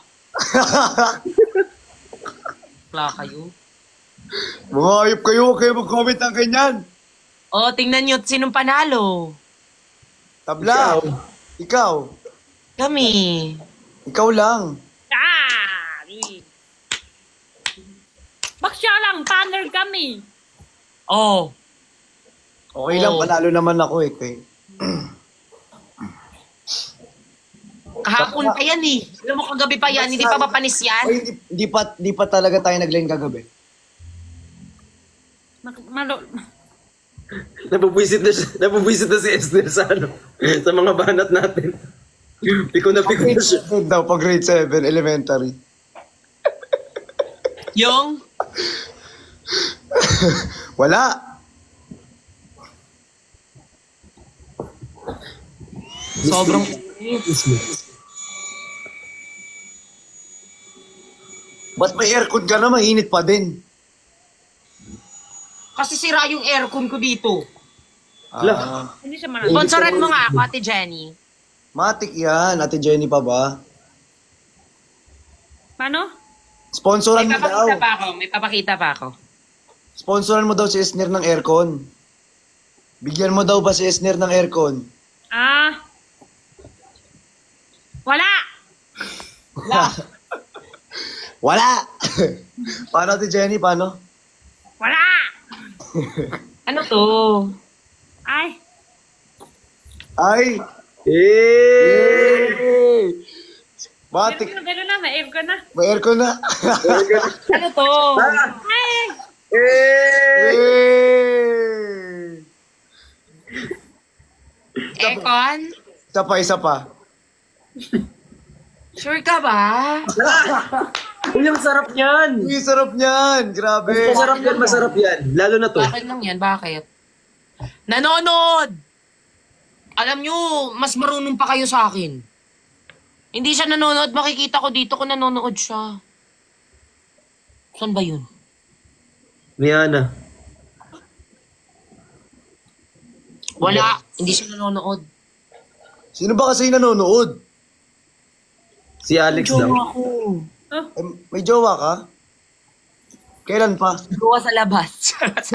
La kayo. Mga ayop kayo, huwag kayo mag-comment ng ganyan. Oh, tingnan nyo, sinong panalo? Tabla. Ikaw. Ikaw. Kami. Ikaw lang. Ah! Bak siya lang, panel kami. Oh. Okay lang, Oo. panalo naman ako eh. Kay. Kahapon pa yan eh. Alam mo, kagabi pa yan. Hindi pa mapanis yan. Ay, hindi, hindi pa, hindi pa talaga tayo nag-line kagabi. Mak- malo... Napupwisit na siya. Napupwisit na si Esther sa ano. Sa mga banat natin. Piko na piko na Grade siya. seven daw, pag grade seven, elementary. Yung? Wala. Sobrang... Ba't may aircon ka na, mainit pa din? Kasi sira yung aircon ko dito. Ah, Hindi siya manalo. Sponsoran mo nga ako, Ate Jenny. matik yan. Ate Jenny pa ba? Paano? Sponsoran May mo daw. papakita pa ako. May papakita pa ako. Sponsoran mo daw si Esner ng aircon. Bigyan mo daw ba si Esner ng aircon? Ah. Wala! La. Wala! Paano, Ate Jenny? Paano? Wala! Ano to? Ay. Ay! Eh! Yay! Matik. Gano'n gano'n na, ma-air ko na. May aircon na. Ano to? Ay! Eh! Yay! Aircon? Isa pa, isa pa. Sure ka ba? Uy, ang sarap niyan! Uy, sarap niyan. Grabe. Masarap yan, masarap yan. Lalo na to. Bakit lang yan? Bakit? Nanonood! Alam nyo, mas marunong pa kayo sa akin. Hindi siya nanonood. Makikita ko dito kung nanonood siya. Saan ba yun? Rihanna. Wala. Hindi siya nanonood. Sino ba kasi nanonood? Si Alex daw. Jowa ko. Eh, may jowa ka? Kailan pa? Jowa sa labas.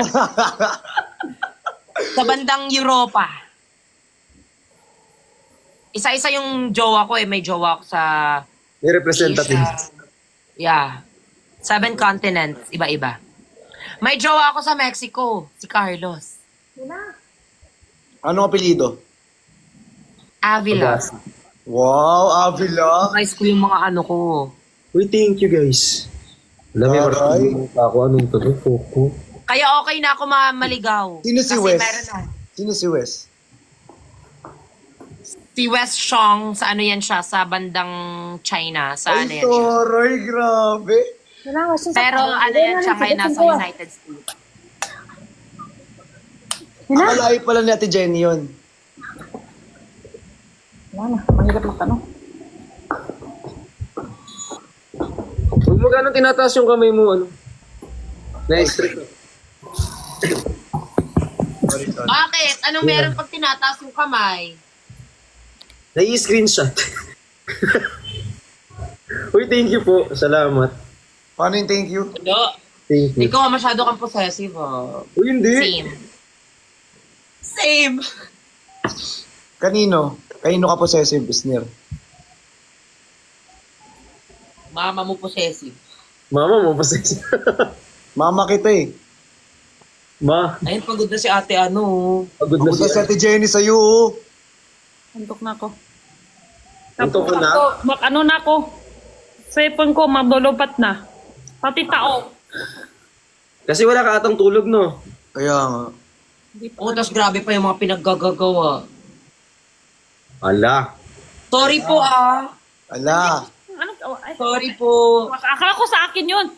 Sa bandang Europa. Isa-isa yung jowa ko eh. May jowa ko sa May representative. Asia. Yeah. Seven continents. Iba-iba. May jowa ako sa Mexico. Si Carlos. Anong apelido? Avila. Wow, Avila. Guys ko yung mga ano ko. Uy, thank you guys. Alam mo, Aray. marami pa ako. Anong to? Coco. Kaya okay na ako ma- maligaw. Sino si Kasi Wes? meron na. Sino si Wes? Si Wes Chong, sa ano yan siya, sa bandang China. Sa ano Ay, yan siya. Toroy, grabe. Pero ano yan siya, ngayon nasa United States. Akalain pala ni Ate Jenny yun. Huwag mo gano'ng tinataas yung kamay mo, ano? Na-strict. Bakit? Anong meron pag tinataas yung kamay? Na-i-screenshot. Uy, thank you po. Salamat. Paano yung thank you? Ano? Thank you. Ikaw masyado kang possessive, oh. Uy, hindi. Same. Same. Kanino? Kanino ka possessive, Isnir? Mama mo possessive. Mama mo, pasensya. Mama kita eh. Ma, Ayun, pagod na si ate ano. pagod na Pupunta si siya. Ate Jenny sa'yo. oh. Antok na ako. Antok ko na? Ako, mag, ano na ako. Cellphone ko, magdulupat na. Pati tao. Kasi wala ka atang tulog, no? Kaya nga. Oh, tas grabe pa yung mga pinaggagawa. Ala. Sorry po ah. Ala. Ano? Oh, ay, Sorry po. akala ko sa akin yun.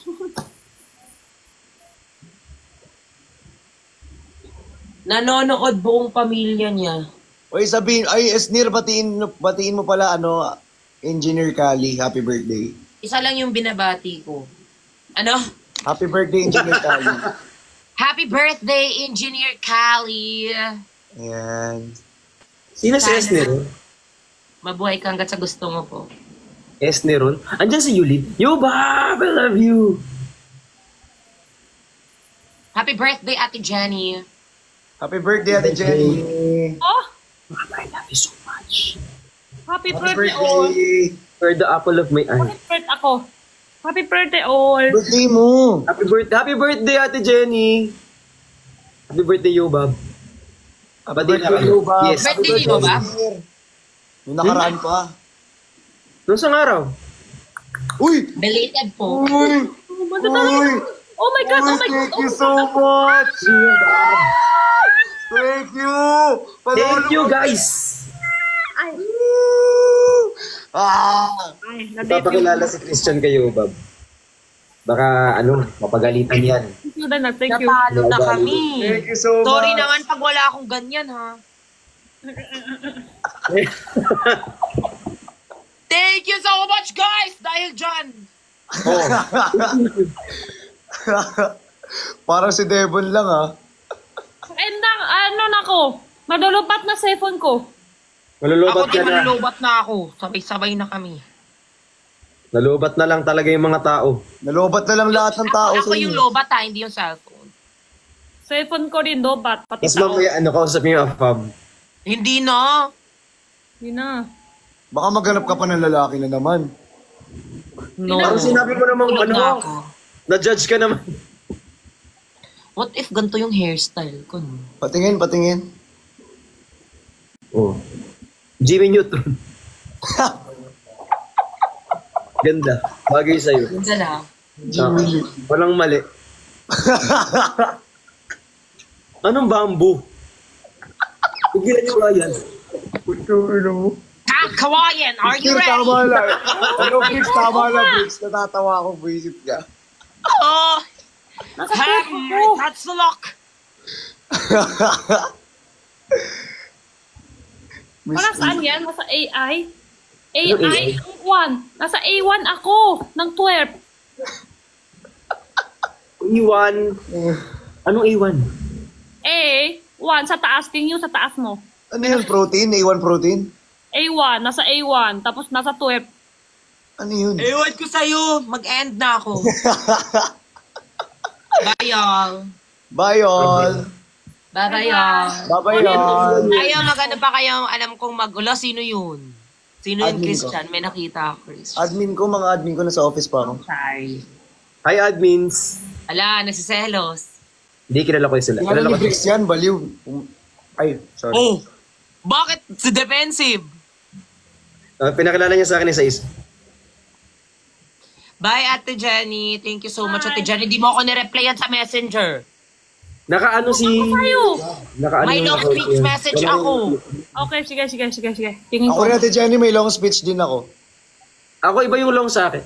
Nanonood buong pamilya niya. Oy, sabihin, ay, Isnir, batiin, batiin mo pala, ano, Engineer Kali, happy birthday. Isa lang yung binabati ko. Ano? Happy birthday, Engineer Kali. Happy birthday, Engineer Kali. Ayan. Sino si Esneron? Mabuhay ka hanggat sa gusto mo po. Esneron? Andyan si Yulin. Yo, Bob! I love you! Happy birthday, Ate Jenny. Happy birthday, Ate Jenny. Oh, Bob, I love you so much. happy, Happy birthday all. birthday. You're the apple of my eye. Happy birthday ako. Happy birthday all. Birthday mo. Happy birthday, happy birthday, Ate Jenny! Happy birthday, yo, Bob. Happy Pati na birthday, kayo. Bob. Yes. Happy Birthday mo ba? Isnir. Yung nakaraan pa. Noong isang araw. Uy! Belated po. Uy! Oh, basta talaga. Uy! Oh my God, oh my God. Thank Oh you my so God. much! Thank you! Thank you, guys! Ay, Ah! ay, na-date Papakilala si Christian kayo, Bob. Baka, ano, mapagalitan yan. Thank you, Dana. Thank you. Napalo na kami. Thank you so much! Sorry naman pag wala akong ganyan, ha? Thank you so much, guys! Dahil dyan. Oh. Parang si Devon lang, ah. And na, ano na ko, madulupat na cellphone ko. Ako Malulubat din, ka na. malulubat na ako. Sabay-sabay na kami. Nalubat na lang talaga yung mga tao. Nalobat na lang lahat ng tao Ako, sa ako yung inyo. lobat, ha? Hindi yung cellphone. Cellphone ko rin, lobat. Pati Tapos tao. mamaya, ano, kausap niyo yung Afab. Hindi na. Yun na. Baka maghanap ka pa ng lalaki na naman. No. Parang sinabi mo namang, Tulog ano, na ako. na-judge ka naman. What if ganito yung hairstyle ko? No? Patingin, patingin. Oh. Jimmy Neutron. Ganda. Bagay sa'yo. Ganda lang. Ah, walang mali. Anong bamboo? Tigilan niyo nga yan. Ah, Kawayan, are you Sir, ready? tama lang. Ano, Briggs, tama lang, Briggs. Natatawa ako, buisip ka. Oh, Nasa cellphone ko. Hammer, that's the lock. Para saan yan? Nasa A I? A I, Ano A I? one. Nasa A one ako, ng twelve. Iwan. Anong iwan? A, one, sa taas. Tingin yung sa taas mo. Ano yun? Protein? A one protein? A one, nasa A one, tapos nasa twelve. Ano yun? Ewan ko sa'yo. Mag-end na ako. Bye, y'all. Bye all. Bye-bye, y'all. Bye-bye all. Ayaw, magano pa kayo, alam kong magulo. Sino yun? Sino yun, Admin ko. Christian? May nakita ako, Christian. Admin ko, mga admin ko nasa office pa ako. Sorry. Hi, admins. Ala, nasiselos. Hindi, kilala ko yung sila. Kilala Kilala ni ko Bricks yan, baliw. Um, Ay, sorry. Oh! Bakit si defensive? Uh, pinakilala niya sa akin isa isa. Bye, Ate Jenny. Thank you so much, Ate Jenny. Di mo ako nireplyan sa messenger. Nakaano si... Tayo! Nakaano May yung long account speech niya. message Wala ako. yung- Okay, sige, sige, sige, sige. Tingin Ako ko. rin, Ate Jenny, may long speech din ako. Ako iba yung long sa akin.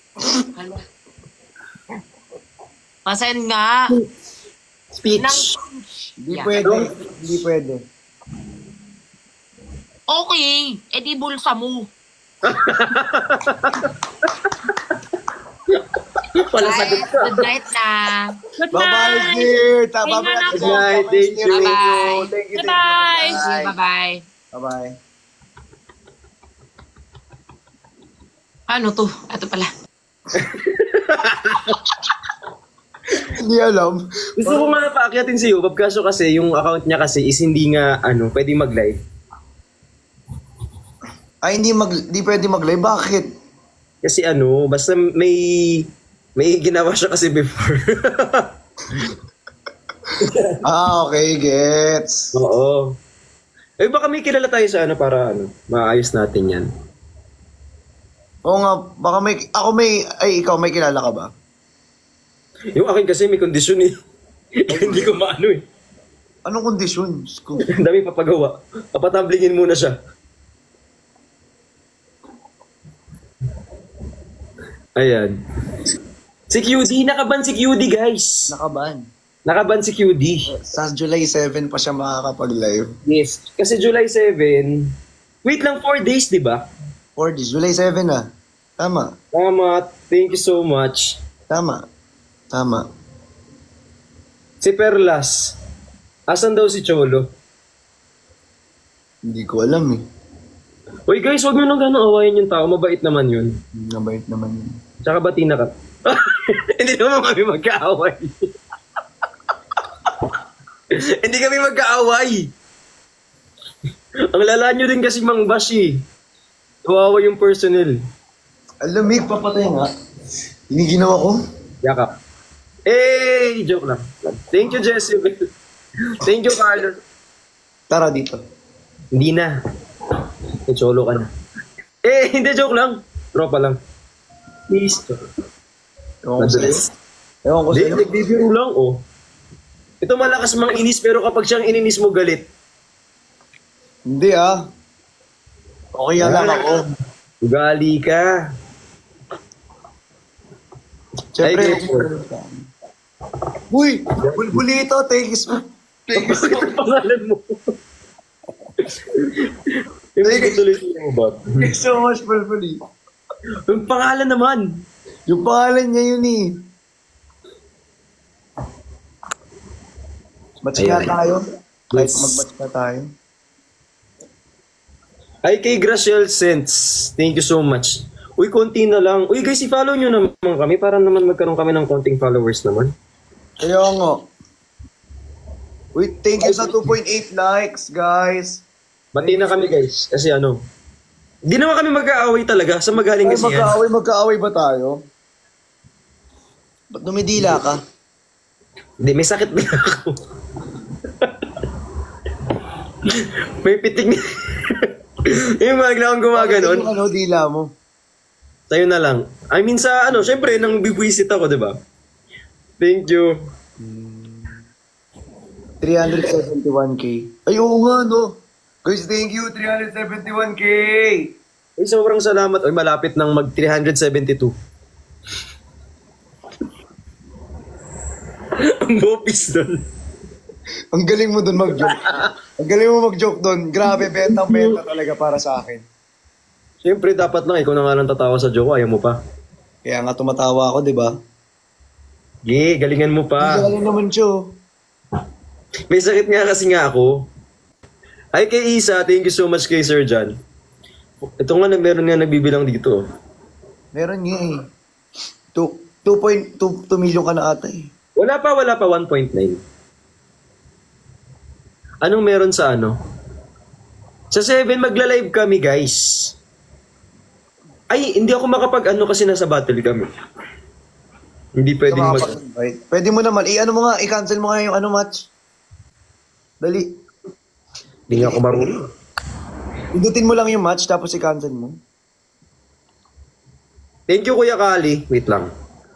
Pasend nga. Speech. Nang... Hindi Yeah. pwede. Hindi pwede. Okay. E di bulsa mo. Wala Bye. sagot ka. Good night na. Good Bye-bye, night! dear. Ta- Ingat Bye-bye, Ate ako. Jenny. Good night, thank you. Thank you. Bye-bye. Thank you, thank you. Bye-bye. Okay, bye-bye. Bye-bye. Ano to? Ito pala. Hindi alam. Gusto ko nga paakyatin si Yubab kaso kasi yung account niya kasi is hindi nga ano, pwedeng mag-live. Ay, hindi mag, hindi pwede mag-live. Bakit? Kasi ano, basta may may ginawa siya kasi before. Ah, okay, gets. Oo. Eh baka may kilala tayo sa ano para ano, maayos natin yan. Oo nga, baka may, ako may, ay, ikaw, may kilala ka ba? Yung akin kasi may kondisyon eh. Kaya hindi ko maano eh. Anong kondisyon? Sko- Ang dami papagawa. Papatamblingin muna siya. Ayan. Si Q D, nakaban si Q D guys. Nakaban. Nakaban si Q D. Sa July seven pa siya makakapag-live. Yes. Kasi July seven, wait lang, four days, di ba? Or this, July seven ah. Tama. Tama. Thank you so much. Tama. Tama. Si Perlas. Asan daw si Cholo? Hindi ko alam eh. Uy guys, huwag mo nang gano'ng awayin yung tao. Mabait naman yun. Nabait naman yun. Tsaka bati na ka. Hindi naman kami magkaaway. Hindi kami magkaaway. Ang lala nyo din kasi Mang Bash eh. Kawawa yung personnel. Alamig, papatay nga. Hindi ginawa ko. Yakap. Eh, joke lang. Thank you, Jezebel. Thank you, Carlos. Tara dito. Hindi na. Eh, solo ka na. Eh, hindi, joke lang. Tropa lang. Please. Ewan ko sa'yo. Madalas. Ewan ko Hindi, sa'yo. nagbibiro lang, oh. Ito malakas mang inis, pero kapag siyang ininis mo, galit. Hindi ah. Okay lang ako. Ugali ka. Siyempre. Ay, go for Uy! Bulbulito, thank you so Thank you so Bakit ang pangalan mo? Yung may tuloy mo, Bob. Thank you so much, Bulbulito. Yung pangalan naman. Yung pangalan niya yun eh. Match nga Ayun. tayo. Kahit Yes. mag-match na tayo. Ay, kay Graciel Sense. Thank you so much. Uy, konti na lang. Uy, guys, i-follow nyo naman kami para naman magkaroon kami ng konting followers naman. Kaya nga. Uy, thank you sa two point eight likes, guys. Bati na kami, guys. Kasi ano, di naman kami mag-aaway talaga. Sa magaling Ay, kasi yan. magkaaway, magkaaway ba tayo? Ba't dumidila ka? Hindi, may sakit din ako. May pitik na. Yung mga akong gumaganon. Yung ano, dila mo. Sa'yo na lang. I mean sa ano, syempre nang bibwisit ako, di ba? Thank you. three hundred seventy-one K. Ay, oo nga, no? Guys, thank you, three hundred seventy-one K. Uy, sobrang salamat. Uy, malapit nang mag three hundred seventy-two. Ang bopis doon. Ang galing mo dun mag-joke. Ang galing mo mag-joke dun. Grabe, bentang-benta talaga para sa akin. Syempre, dapat lang ikaw na nga lang tatawa sa joke. Ayaw mo pa. Kaya nga tumatawa ako, di ba? Ge, galingan mo pa. Galing naman siya. May sakit nga kasi nga ako. Ay kay Isa, thank you so much kay Sir John. Ito nga na meron nga nagbibilang dito. Meron nga eh. two point two million ka na ata eh. Wala pa, wala pa, one point nine. Anong meron sa ano? Sa seven, magla-live kami, guys. Ay, hindi ako makapag ano kasi nasa battle kami. Hindi pwedeng mag... Right. Pwede mo naman, i-ano mo nga, i-cancel mo nga yung ano match. Dali. Hindi nga ako marunong. Indutin mo lang yung match tapos i-cancel mo. Thank you, Kuya Kali. Wait lang.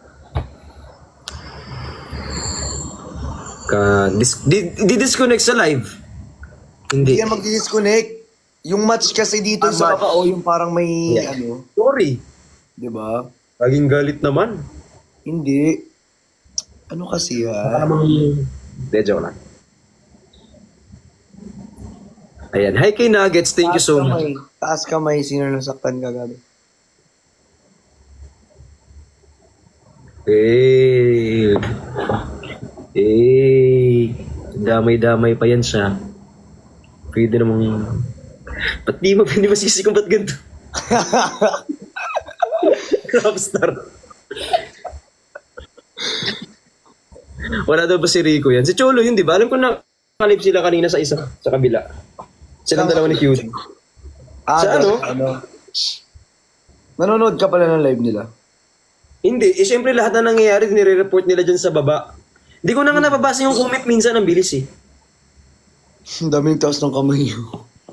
Ka, dis, di, di-disconnect sa live. Hindi Hindi. yan mag-disconnect. Yung match kasi dito Ah, sa match. Macau, yung parang may Yeah. ano, Sorry. di ba? Laging galit naman. Hindi. Ano kasi Baka ha? namang... Hindi, joke lang. Ayan. Hi kay Nuggets. Thank you so much. kamay. Taas kamay, sino nasaktan ka gabi? Eh. Eh. Damay-damay pa yan siya. Pwede namang... Ba't di mo pwede masisi kung ba't ganito? Rapstar. Wala daw ba si Rico yan? Si Cholo yun, di ba? Alam ko na kalip sila kanina sa isa, sa kabila. Silang dalawa ni Cutie. Ah, Sa ano? ano? Nanonood ka pala ng live nila? Hindi. Eh, syempre lahat na nangyayari, nire-report nila dyan sa baba. Hindi ko na nga napabasa yung comment minsan, ang bilis eh. Ang daming taas ng kamay nyo.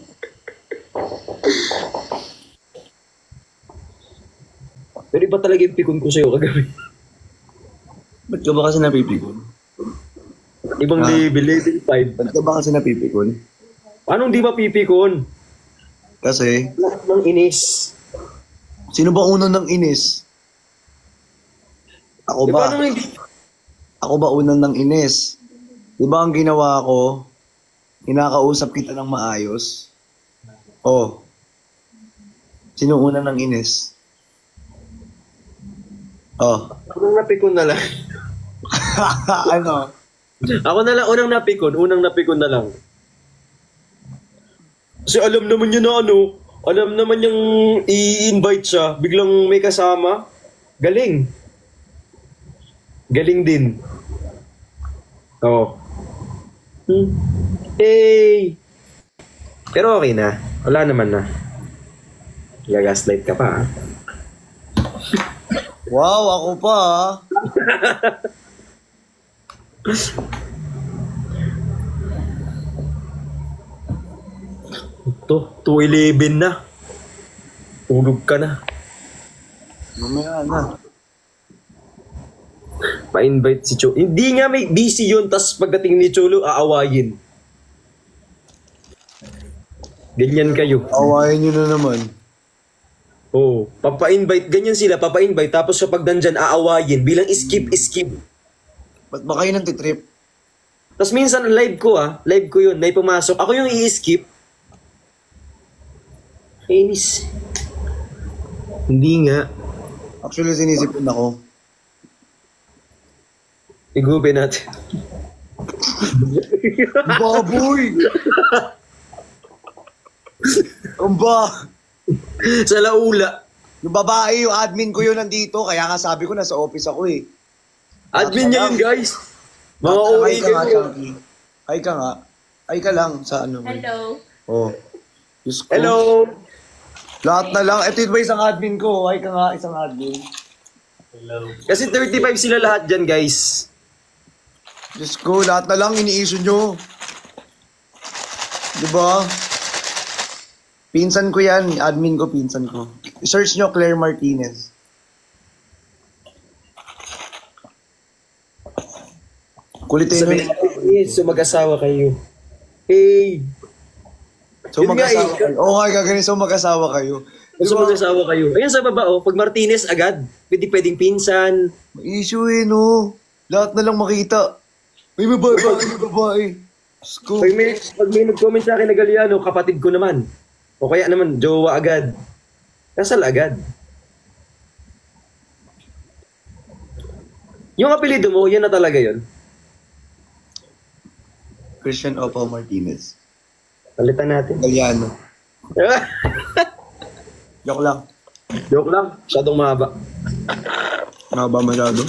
Pero iba talaga yung pikon ko sa'yo kagabi. Ba't ka ba kasi napipikon? Ibang Ah. level, level five. Ba't ka ba kasi napipikon? Anong di ba pipikon? Kasi, Lahat ng inis. sino ba unang ng inis? Ako Eh, ba? paano hindi? Ako ba unang ng inis? Di ba ang ginawa ko, kinakausap kita ng maayos? Oh. Sino unang ng inis? Oh. Unang napikon na lang. ano? Ako na lang, unang napikon, unang napikon na lang. Kasi alam naman yun na ano, alam naman yung i-invite siya, biglang may kasama. Galing. Galing din. Oo. Hmm. Hey! Pero okay na. Wala naman na. Gagaslight ka pa, ah. Wow, ako pa ah. To, two eleven na. Tulog ka na. Mamaya na. Pa-invite si Cholo. Hindi nga may busy yun, tas pagdating ni Cholo, aawayin. Ganyan kayo. Awayin nyo na naman. Oo. Papa-invite, ganyan sila, papa-invite, tapos kapag nandyan, aawayin. Bilang skip, skip. Ba't ba kayo nang titrip? Tapos minsan, live ko ah, live ko yun, may pumasok. Ako yung i-skip. Kainis. Hindi nga. Actually, sinisipin ako. Igubin natin. Baboy! Ang ba? Sa laula. Yung babae, yung admin ko yun nandito. Kaya nga sabi ko, nasa office ako eh. Admin niya yun, guys. Mga O A Ay ka nga, kayo. Chunky. Ay ka nga. Ay ka lang sa ano. Hello. Oh. Diyos ko. Hello. Lahat na lang. Ito ba isang admin ko? Ay ka nga, isang admin. Kasi thirty-five sila lahat dyan, guys. Diyos ko, lahat na lang ini-issue nyo. Diba? Pinsan ko yan. Admin ko, pinsan ko. Search nyo Claire Martinez. Kulitin Sabi mo. eh, so mag-asawa kayo. Hey. So Yun nga mag-asawa eh. kayo. Oo nga, gaganin. So mag-asawa kayo. So Diba? mag-asawa kayo. Ayun sa baba, oh. Pag Martinez, agad. Pwede pwedeng pinsan. Issue eh, no? Lahat na lang makita. May babae, may babae. Diyos ko. Pag may, pag may nag-comment sa akin na Galiano, kapatid ko naman. O kaya naman, jowa agad. Kasal agad. Yung apelido mo, yan na talaga yun. Christian Opo Martinez. Palitan natin. Italiano. Joke lang. Joke lang, masyadong mahaba. Mahaba masyado.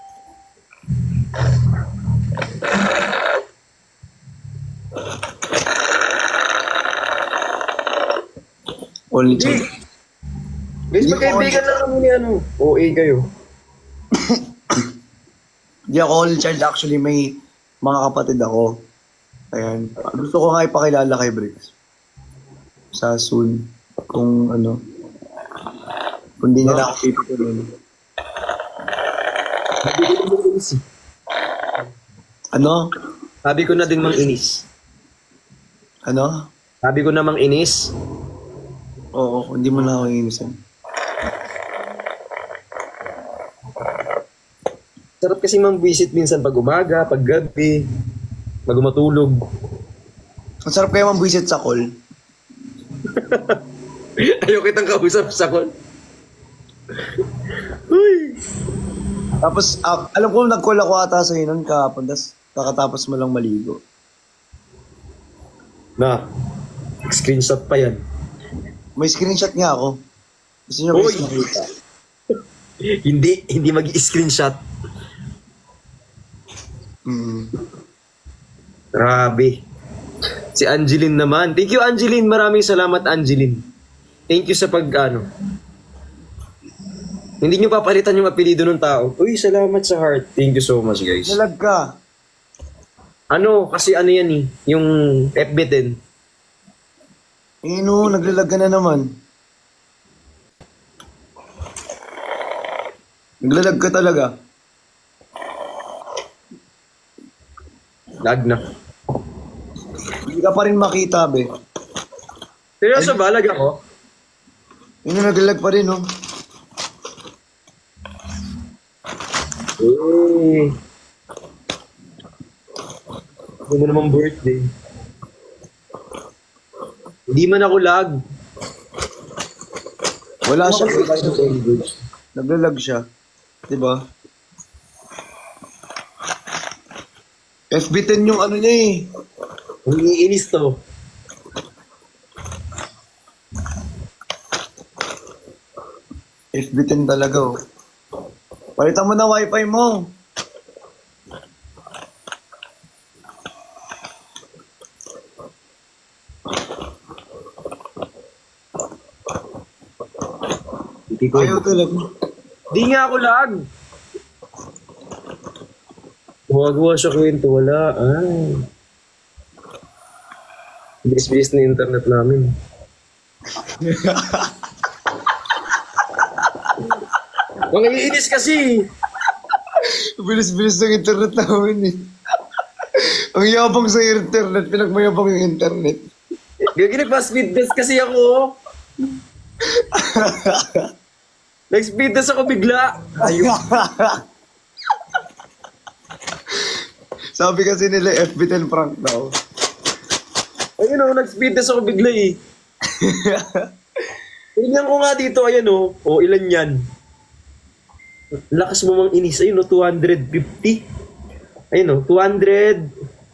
Only Hindi. child. Guys, Hindi magkaibigan lang kami ni ano. O A kayo. Hindi ako only child. Actually, may mga kapatid ako. Ayan. Gusto ko nga ipakilala kay Briggs. Sa soon. Kung ano. Kung di nila ako pipitin. Sabi ko na mang inis. eh. Ano? Sabi ko na din mang inis. Ano? Sabi ko na mang inis. Oo, kung di mo na ako inisan. Sarap kasi mang-visit minsan pag umaga, pag gabi, pag matulog. Ang sarap kayo mambuisit sa call. Ayaw kitang kausap sa call. Uy! Tapos, ah, alam ko nag-call ako ata sa nun kahapon, tas kakatapos mo lang maligo. Na, screenshot pa yan. May screenshot nga ako. Gusto niyo Uy! guys makita? hindi, hindi mag-screenshot. Mm. Grabe. Si Angeline naman. Thank you, Angeline. Maraming salamat, Angeline. Thank you sa pag, ano. Hindi nyo papalitan yung apelido ng tao. Uy, salamat sa heart. Thank you so much, guys. Nalag ka. Ano, kasi ano yan eh. Yung F B ten. Eh no, naglalag ka na naman. Naglalag ka talaga. Lag na. Hindi ka pa rin makita, be. Seryoso ba? Lag ako? Yun yung naglalag pa rin, no? Eh. Ako mo namang birthday. Hindi man ako lag. Wala siya. Siya. Naglalag siya. Diba? F B ten yung ano niya eh. Ang iinis to. F B ten talaga oh. Palitan mo na wifi mo. Hindi ko. Ayaw talaga. Di nga ako lag. Huwag-huwag siya kwento. Wala. Ay. Bilis-bilis na internet namin. Mga iinis kasi. Bilis-bilis ng internet namin eh. Ang yabang sa internet, pinagmayabang yung internet. Gagi nagpa-speed test kasi ako. Nag-speed test ako bigla. Ayun. Sabi kasi nila F B ten prank daw. Ayun o, nag-speed test ako bigla eh. Tingnan ko nga dito, ayan o. O, ilan yan? Lakas mo mang inis. Ayun o, two hundred fifty. Ayun o, two hundred.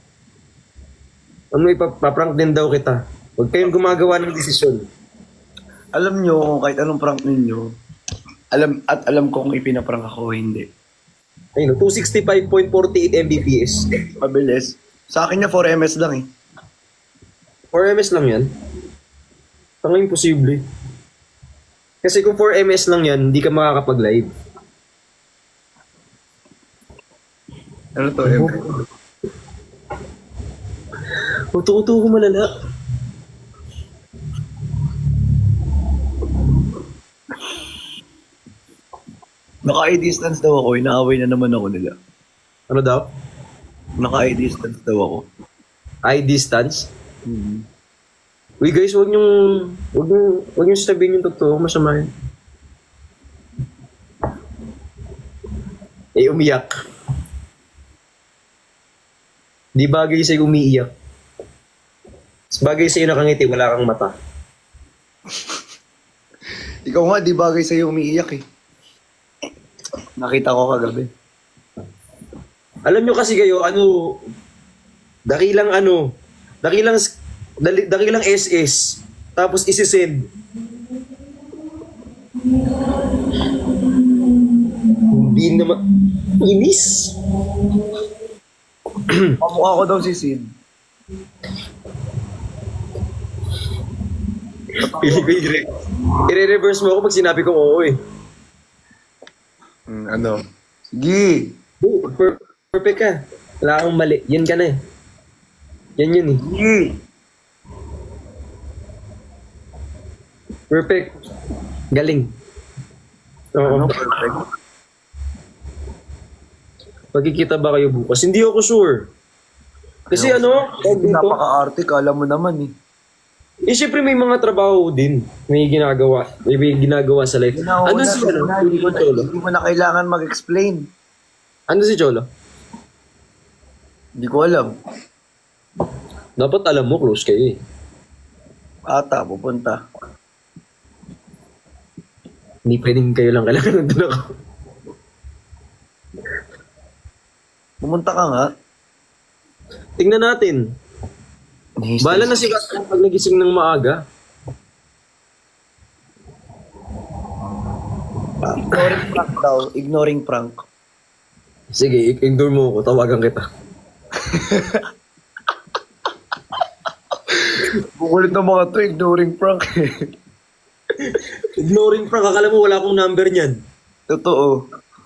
Ano, ipaprank din daw kita. Huwag kayong gumagawa ng desisyon. Alam nyo, kahit anong prank ninyo, alam at alam ko kung ipinaprank ako o hindi. Ayun o, two sixty-five point four eight megabits. Mabilis. Sa akin niya four M S lang eh. four M S lang yan? Tanga imposible. Kasi kung four M S lang yan, hindi ka makakapag-live. Ano to, M? Uto-uto ko malala. Naka-eye distance daw ako, inaaway na naman ako nila. Ano daw? Naka-eye distance daw ako. Eye distance? Hmm. Uy guys, huwag niyong, huwag niyong, huwag niyong sabihin yung totoo, masama yun. Eh, umiyak. Di bagay sa'yo umiiyak. Mas bagay sa'yo nakangiti, wala kang mata. Ikaw nga, di bagay sa'yo umiiyak eh. Nakita ko kagabi. Alam nyo kasi kayo, ano, dakilang ano, dakilang, dali- dakilang S S, tapos isisend. Hindi naman, inis. Pamukha ko daw si Sid. Pili ko i- i-reverse mo ako pag sinabi kong oo eh. Hmm, ano? Sige. Oh, per- perfect ka. Wala kang mali. Yan ka na eh. Yan yun eh. Sige. Perfect. Galing. Oo. Ano? Perfect. Pagkikita ba kayo bukas? Hindi ako sure. Kasi ano, tawag dito, Napaka-arte ka, alam mo naman eh. eh syempre may mga trabaho din. May ginagawa. May, may ginagawa sa life. Ginawa Ano na, si ano? na, hindi, ko na, Cholo? hindi mo na kailangan mag-explain. Ano si Cholo? Hindi ko alam. Dapat alam mo, close kayo eh. Ata, pupunta. Hindi pwedeng kayo lang kailangan nandun ako. Pumunta ka nga. Tingnan natin. Bahala na si Kat pag nagising ng maaga. Ignoring prank daw. Ignoring prank. Sige, i- ignore mo ako. Tawagan kita. Bukulit ng mga to, ignoring prank eh. Ignoring prank. Akala mo wala akong number niyan. Totoo.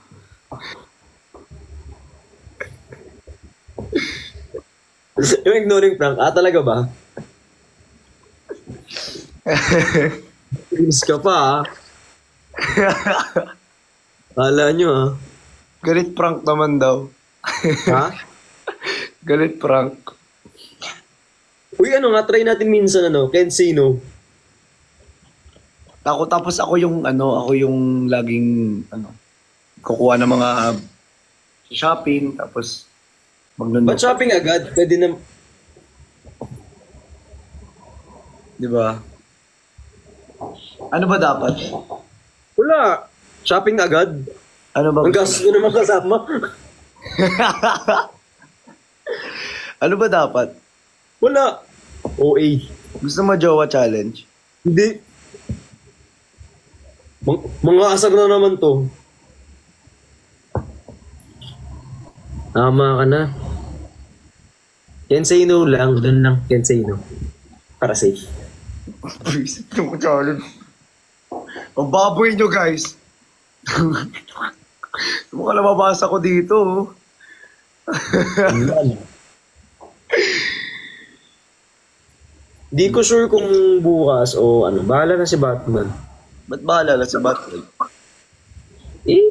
Yung ignoring prank. Ah, talaga ba? Inis ka pa ah. Kala nyo ah. Galit prank naman daw. Ha? Galit prank. Uy, ano nga, try natin minsan ano, can't say no. Ako, tapos ako yung, ano, ako yung laging, ano, kukuha ng mga shopping, tapos magnunod. Ba't shopping agad? Pwede na, Di ba? Ano ba dapat? wala. Shopping agad. Ano ba? Ang gastos ko naman kasama. Ano ba dapat? Wala. O A. Gusto mo jowa challenge? Hindi. Mang- mga asar na naman to. Tama ka na. Can't say no lang. Doon lang. Can't say no. Para safe. Please, jowa challenge. Ang baboy nyo, guys. Mukhang nababasa ko dito. oh. Yan. Di ko sure kung bukas o ano. Bahala na si Batman. Ba't bahala na si Batman? Eh?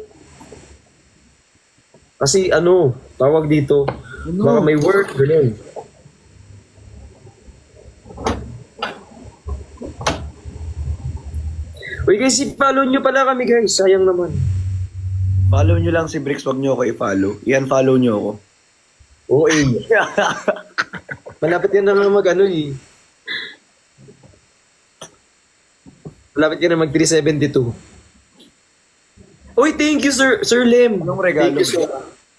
Kasi ano, tawag dito, Ano? baka may work, ganun. Uy guys, i-follow nyo pala kami guys, sayang naman. Follow nyo lang si Bricks, wag nyo ako i-follow. Iyan-follow nyo ako. Oo eh. Malapit ka na mag ano eh. Malapit ka na mag three seventy-two. Uy, thank you sir, Sir Lem. Anong regalo? Thank you so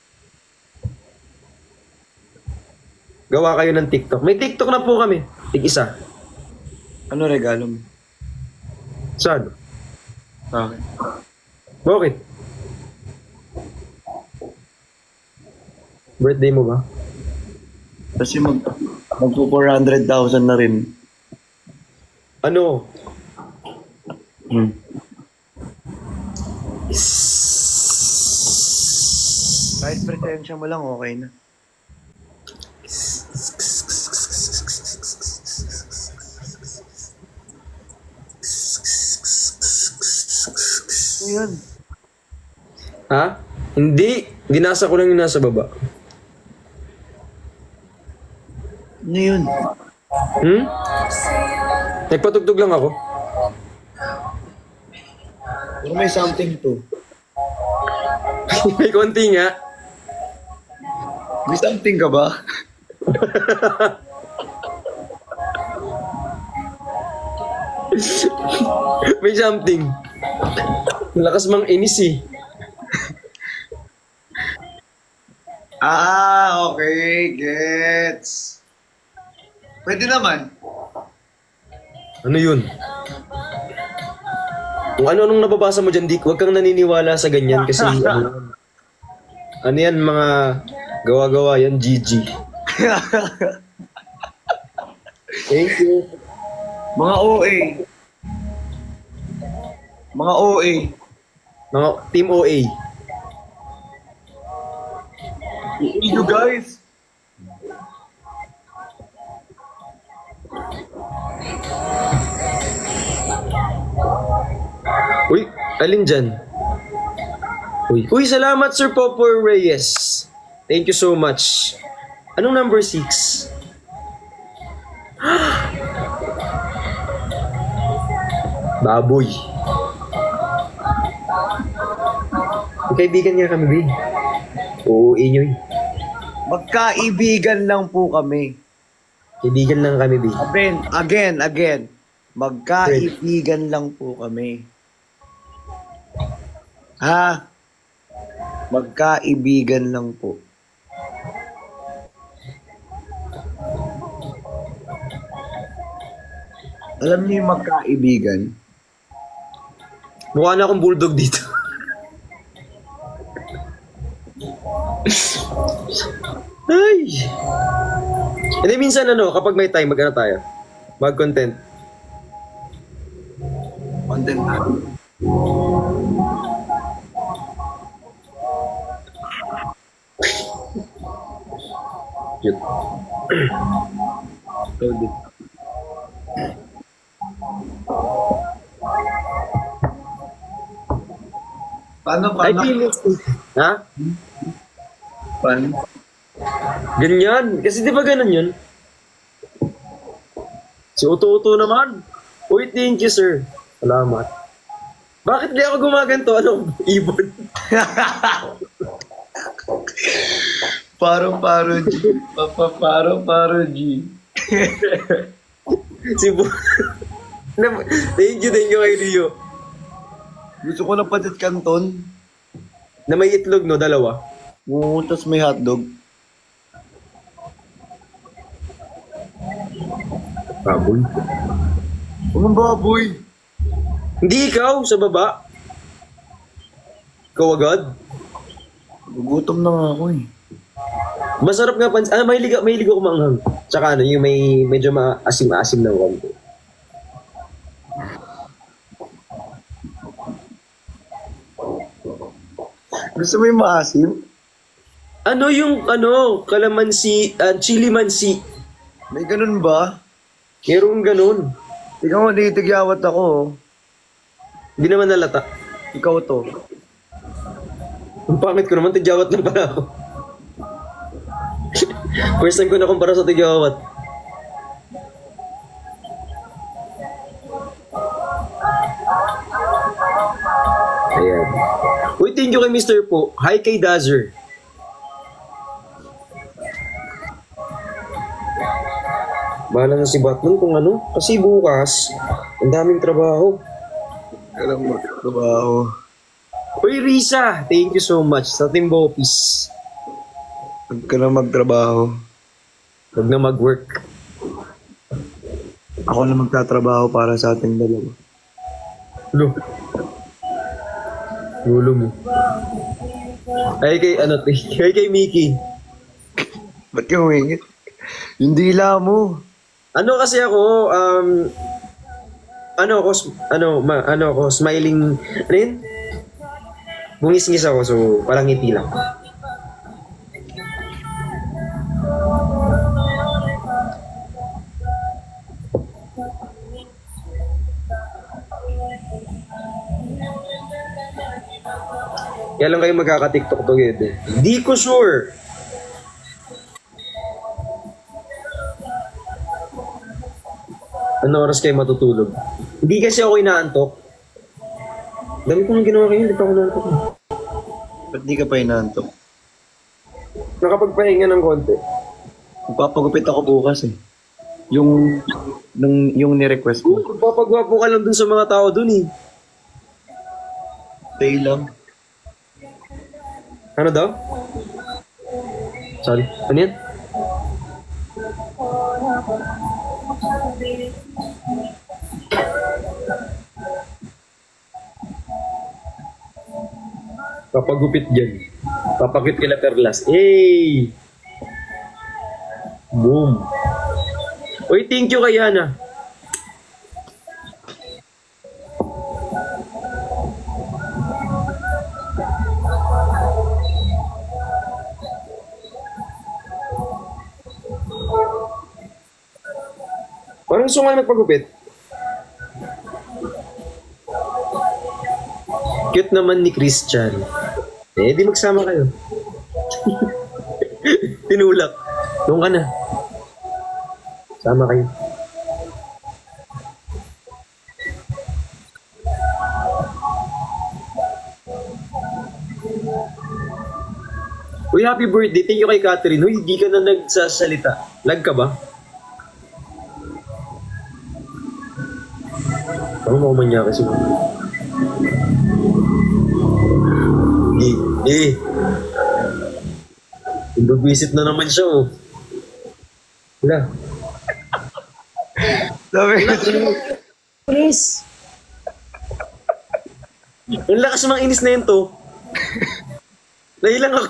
Gawa kayo ng TikTok. May TikTok na po kami. Tig-isa. Ano regalo mo? Saan? Okay. Bakit? Birthday mo ba? Kasi mag magpo four hundred thousand na rin. Ano? Hmm. Kahit presensya mo lang, okay na. Ayun. Ha? Hindi. Ginasa ko lang yung nasa baba. Ano yun? Hmm? Nagpatugtog lang ako. Pero may something to. May konti nga. May something ka ba? May something. Lakas mang inis eh. Ah, okay. Gets. Pwede naman. Ano yun? Kung ano-anong nababasa mo dyan, Dick, huwag kang naniniwala sa ganyan kasi ano, ano yan, mga gawa-gawa yan, G G. Thank you. Mga O A. Mga O A. Mga Team O A. You guys. Uy, alin dyan? Uy, Uy, salamat Sir Popor Reyes. Thank you so much. Anong number six? Baboy. Kaibigan niya kami, Bin. Oo, inyo eh. Magkaibigan lang po kami. Kaibigan lang kami, Bin. Again, again, again. Magkaibigan lang po kami. Ha? Magkaibigan lang po. Alam niyo yung magkaibigan? Mukha na akong bulldog dito. Ay! Hindi, minsan ano, kapag may time, mag-ano tayo? Mag-content. Content natin. Cute. Loaded. Paano, Ay, paano? Felix. Ha? Paano? Ganyan. Kasi di ba ganun yun? Si Uto-Uto naman. Uy, thank you, sir. Salamat. Bakit di ako gumaganto? Ano? Ibon. Paro-paro G. Papa-paro-paro G. Si Bu... thank you, thank you kay Leo. Gusto ko ng patit canton. Na may itlog, no? Dalawa. Oo, tas may hotdog. Baboy. Anong baboy? Hindi ikaw, sa baba. Ikaw agad. Gugutom na nga ako eh. Masarap nga pans... Ah, mahilig, mahilig ako manghang. Tsaka ano, yung may medyo maasim-asim na konti. Gusto mo yung maasim? Ano yung, ano, kalamansi, uh, chili mansi. May ganun ba? Merong ganun. Ikaw nga nitigyawat ako. oh. Hindi naman nalata. Ikaw to. Ang pangit ko naman, tigyawat lang pala ako. First time ko na kumpara sa tigyawat. Ayan. Uy, thank you kay Mister Po. Hi kay Dazer. Bahala na si Batman kung ano. Kasi bukas, ang daming trabaho. Kailang magtrabaho. Uy, Risa, thank you so much sa Timbo Office. Huwag ka na magtrabaho. Huwag na mag-work. Ako na magtatrabaho para sa ating dalawa. Lo. Lulo mo. Ay kay ano, ay kay Mickey. Ba't ka humingit? Yung dila mo. Ano kasi ako, um, ano ako, sm- ano, ma, ano ako, smiling, ano yun? Bungis-ngis ako, so parang ngiti lang. Kaya lang kayo magkaka-tiktok together. Di ko sure. Ano oras kayo matutulog? Hindi kasi ako inaantok. Dami ko nang ginawa kayo, hindi pa ako naantok. Ba't di ka pa inaantok? Nakapagpahinga ng konti. Magpapagupit ako bukas eh. Yung, nung, yung ni-request mo. Papagwapo ka lang dun sa mga tao dun eh. Stay lang. Ano daw? Sorry. Ano yan? Papagupit dyan. Papakit kila Perlas. Hey! Boom. Uy, thank you kay Hana. Parang gusto nga nagpagupit. Cute naman ni Christian. Eh, di magsama kayo. Tinulak. Doon ka na. Sama kayo. Uy, happy birthday. Thank you kay Catherine. Uy, di ka na nagsasalita. Lag ka ba? Ano mo kumanya kasi mo? Eh, eh. Imbag-visit na naman siya, oh. Wala. Sabi ko, Please. Ang lakas mga inis na yun to. Nahilang ako.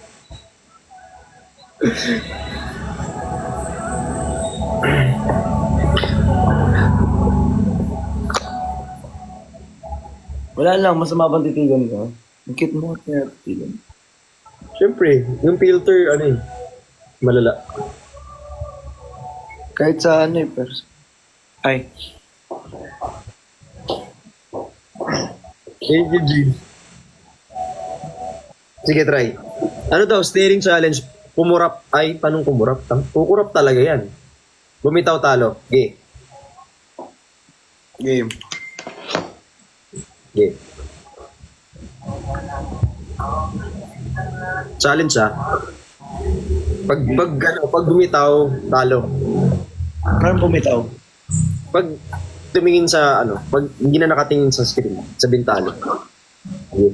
wala lang, masama bang titigan ko? Ang cute mo kaya titigan. Siyempre, yung filter, ano eh, malala. Kahit sa ano eh, pero... Ay. Thank you, G. Sige, try. Ano daw, staring challenge. Kumurap. Ay, paano kumurap? Kukurap talaga yan. Bumitaw talo. Okay. Game. Okay. Challenge ah. Pag, pag, ano, pag bumitaw, talo. Parang bumitaw. Pag tumingin sa, ano, pag hindi na nakatingin sa screen, sa bintalo. Okay.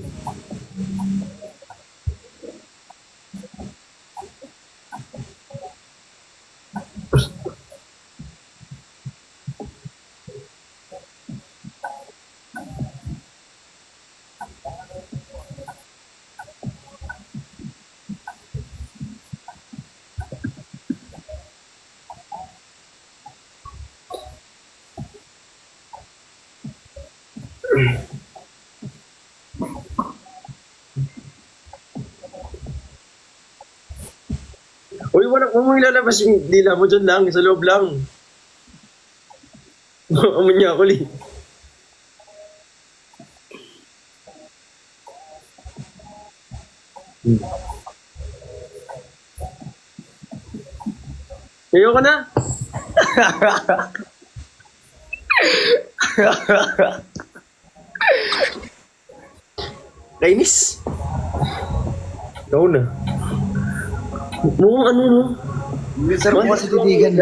Uy, wala mo mo ilalabas yung dila mo dyan lang, sa loob lang. Amun niya ako, Lee. Hmm. Ayoko na. Kainis. Ikaw na. Mukhang ano no? Hindi, sarap mo kasi titigan.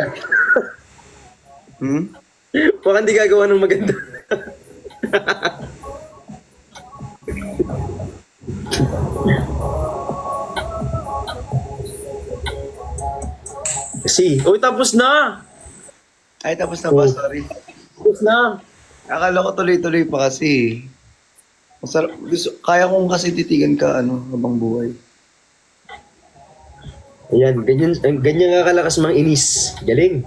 Hmm? Baka hindi gagawa ng maganda. Kasi, uy, tapos na! Ay, tapos na ba? Oh. Sorry. Tapos na! Akala ko tuloy-tuloy pa kasi. Masarap. Gusto, kaya kong kasi titigan ka, ano, habang buhay. Ayan, ganyan, ganyan nga kalakas mga inis. Galing.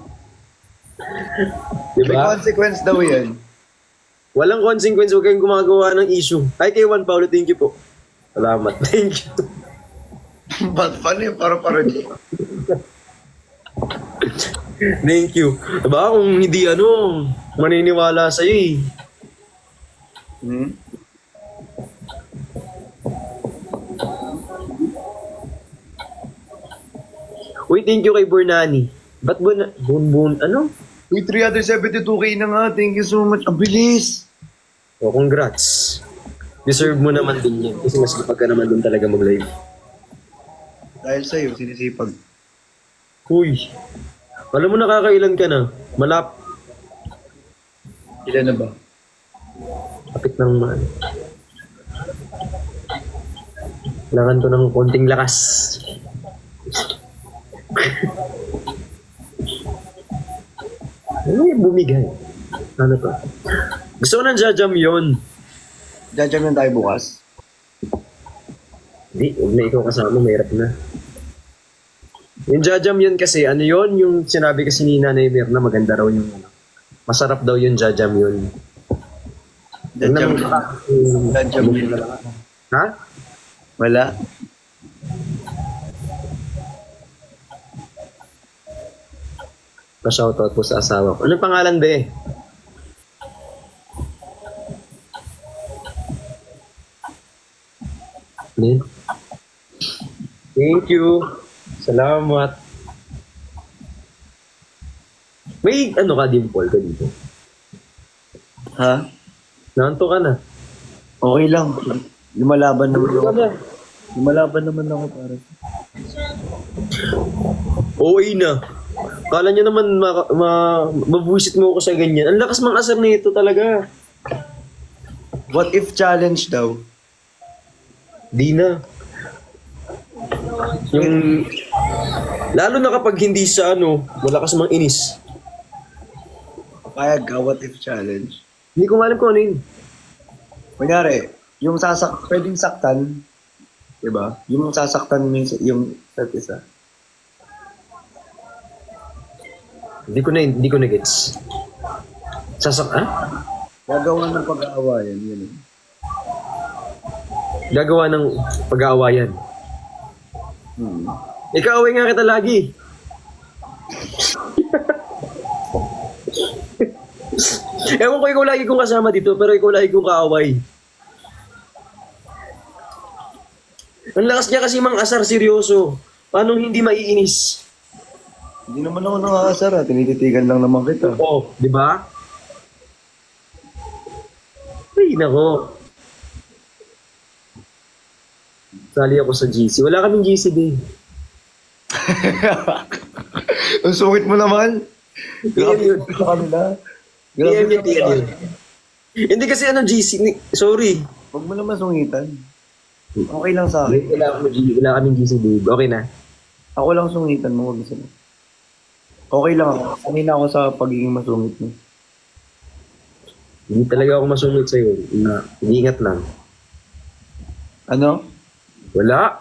May Diba? consequence daw yan. Walang consequence, huwag kayong gumagawa ng issue. Ay, kay Juan Paulo, thank you po. Salamat, thank you. Ba't paano yung para-para niya? Thank you. Diba, kung hindi ano, maniniwala sa'yo eh. Hmm? Uy, thank you kay Burnani. Ba't Bun... Bun... Bun... Ano? Uy, three hundred seventy-two K na nga. Thank you so much. Ang bilis. Oh, congrats. Deserve mo naman din yan. Kasi mas kapag ka naman dun talaga mag-live. Dahil sa'yo, sinisipag. Uy. Alam mo nakakailan ka na. Malap. Ilan na ba? Kapit ng man. Kailangan ko ng konting lakas. Ano yung bumigay? Ano to? Gusto ko ng jajam yun. Jajam lang tayo bukas. Hindi, huwag na ikaw kasama, mahirap na. Yung jajam yun kasi, ano yun, yung sinabi kasi ni Nanay Mirna, maganda raw yung, ano, masarap daw yung jajam yun. Jajam. Jajam. Ha? Wala. Pa-shoutout po sa asawa ko. Anong pangalan ba eh? Ano? Thank you. Salamat. May ano ka, Dimple, ka dito? Ha? Nanto ka na. Okay lang. Lumalaban naman Nanto ka ako. na. Lumalaban naman ako para. Okay na. Kala nyo naman ma, ma, mabuisit mo ako sa ganyan. Ang lakas mang asar na ito talaga. What if challenge daw? Di na. Yung, lalo na kapag hindi sa ano, malakas mang inis. Payag ka, what if challenge? Hindi ko alam kung ano yun. Kunyari, yung sasak, pwedeng saktan, diba? Yung sasaktan mo yung, yung isa't isa. Hindi ko na, hindi ko na gets. Sasak, ah? Gagawa ng pag-aawayan, yun. eh. Gagawa ng pag-aawayan. Hmm. Ikaaway nga kita lagi. Ewan ko ikaw lagi kong kasama dito, pero ikaw lagi kong kaaway. Ang lakas niya kasi mang asar, seryoso. Paano hindi maiinis? Hindi naman ako nakakasar, ah. Tinititigan lang naman kita. Oo, di ba? Ay, nako. Sali ako sa G C. Wala kaming G C din. Ang sungit mo naman. P M yun. Sa kanila. P M yun, P M yun. Hindi kasi ano G C. ni- Sorry. Huwag mo naman sungitan. Okay lang sa akin. Wala, akong G- wala kaming G C, babe. Okay na. Ako lang sungitan mo, huwag mo sila. Okay lang ako. Sanay na ako sa pagiging masungit mo. Hindi talaga ako masungit sa'yo. Na, ingat lang. Ano? Wala.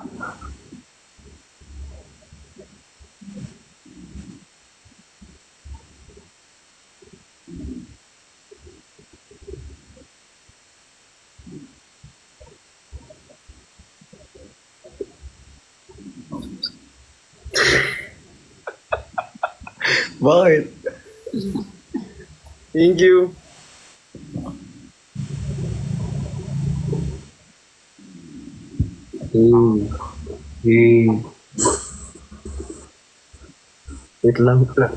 Bakit? Thank you. Hey. Hey. Wait lang.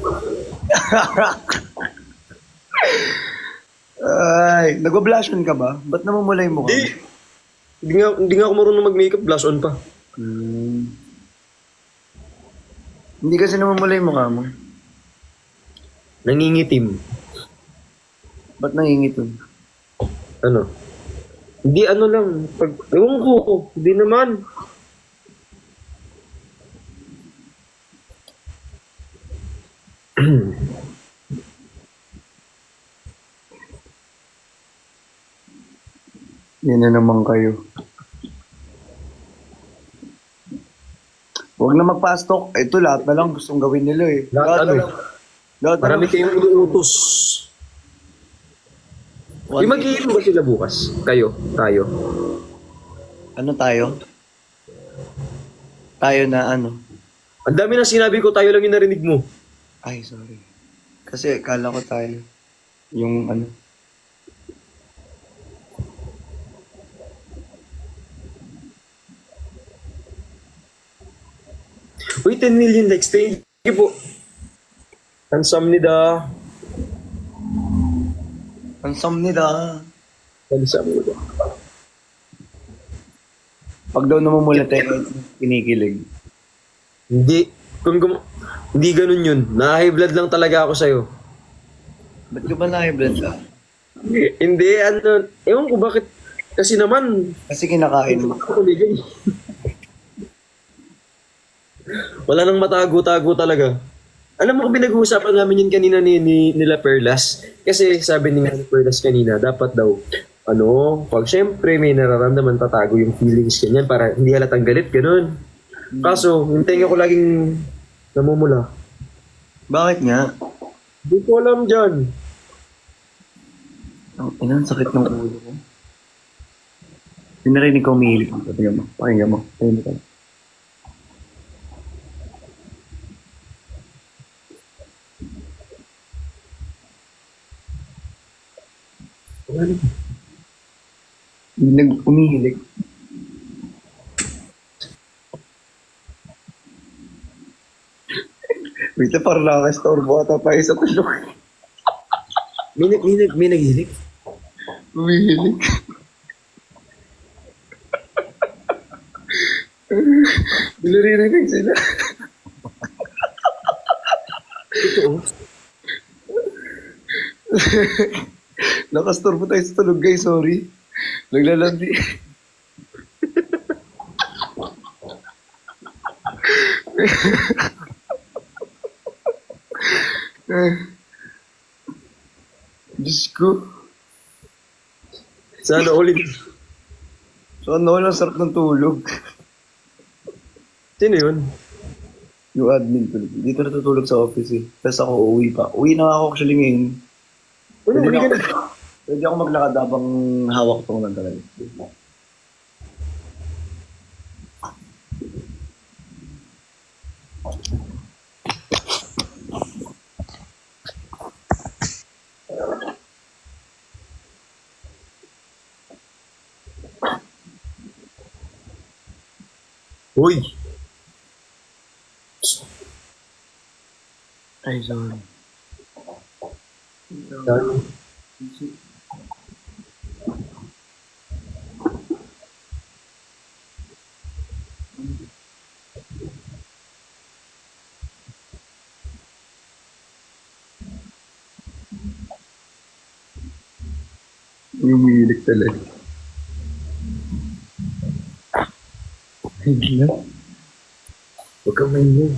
Ay, nag-blushon ka ba? Ba't namumulay mo ka? Hindi. Hindi nga, hindi nga ako marunong mag-makeup. Blush on pa. Hmm. Hindi kasi namumulay mo ka mo. Nangingitim. Ba't nangingitin? Ano? Hindi ano lang. Pag, ewan ko. Hindi naman. Yan na naman kayo. Huwag na magpa-stock. Ito lahat na lang gustong gawin nila eh. Lahat ano na eh. lang. Lahat na Marami lang. kayong inuutos. One Di mag-iinom ba sila bukas? Kayo? Tayo? Ano tayo? Tayo na ano? Ang dami na sinabi ko, tayo lang yung narinig mo. Ay, sorry. Kasi kala ko tayo. Yung ano. Uy, ten million likes. Thank you po. Handsome nida. Handsome nila. Handsome nida. Pag daw namumulat tayo, kinikilig. Hindi. Kung gum- hindi ganun yun. Na-high blood lang talaga ako sa'yo. Ba't ka ba na-high-blood ka? Hindi, ano. Ewan ko bakit. Kasi naman, Kasi kinakain mo. ako ligay. Wala nang matago-tago talaga. Alam mo kung pinag-uusapan namin yun kanina ni, ni nila Perlas. Kasi sabi ni nga ni Perlas kanina, dapat daw, ano, pag syempre may nararamdaman, tatago yung feelings kanyan para hindi halatang galit, ganun. Kaso, yung tenga ko laging namumula. Bakit nga? Hindi ko alam dyan. Ang ina, ang sakit ng ulo ko. Pinarinig ko umihilig. Pakinggan mo. Pakinggan mo. Pakinggan mo. Nag umihilig. Wait, na parang nakaka-storbo ata pa isa tulog. May, nag- may, nag- may naghilig. Umihilig. Naririnig sila. Totoo. Nakastorbo tayo sa tulog, guys. Sorry. Naglalandi. Diyos ko. Sana ulit. So, ano lang sarap ng tulog. Sino yun? Yung admin tulog. Dito natutulog sa office eh. Tapos ako uuwi pa. Uwi na ako actually ngayon. Ano, Pwede uli na ka ako, na. pwede ako maglakad habang hawak tong ng talaga. Uy! Ay, sorry. Dami. Umiilig talaga. Hindi na. Huwag kang maingay.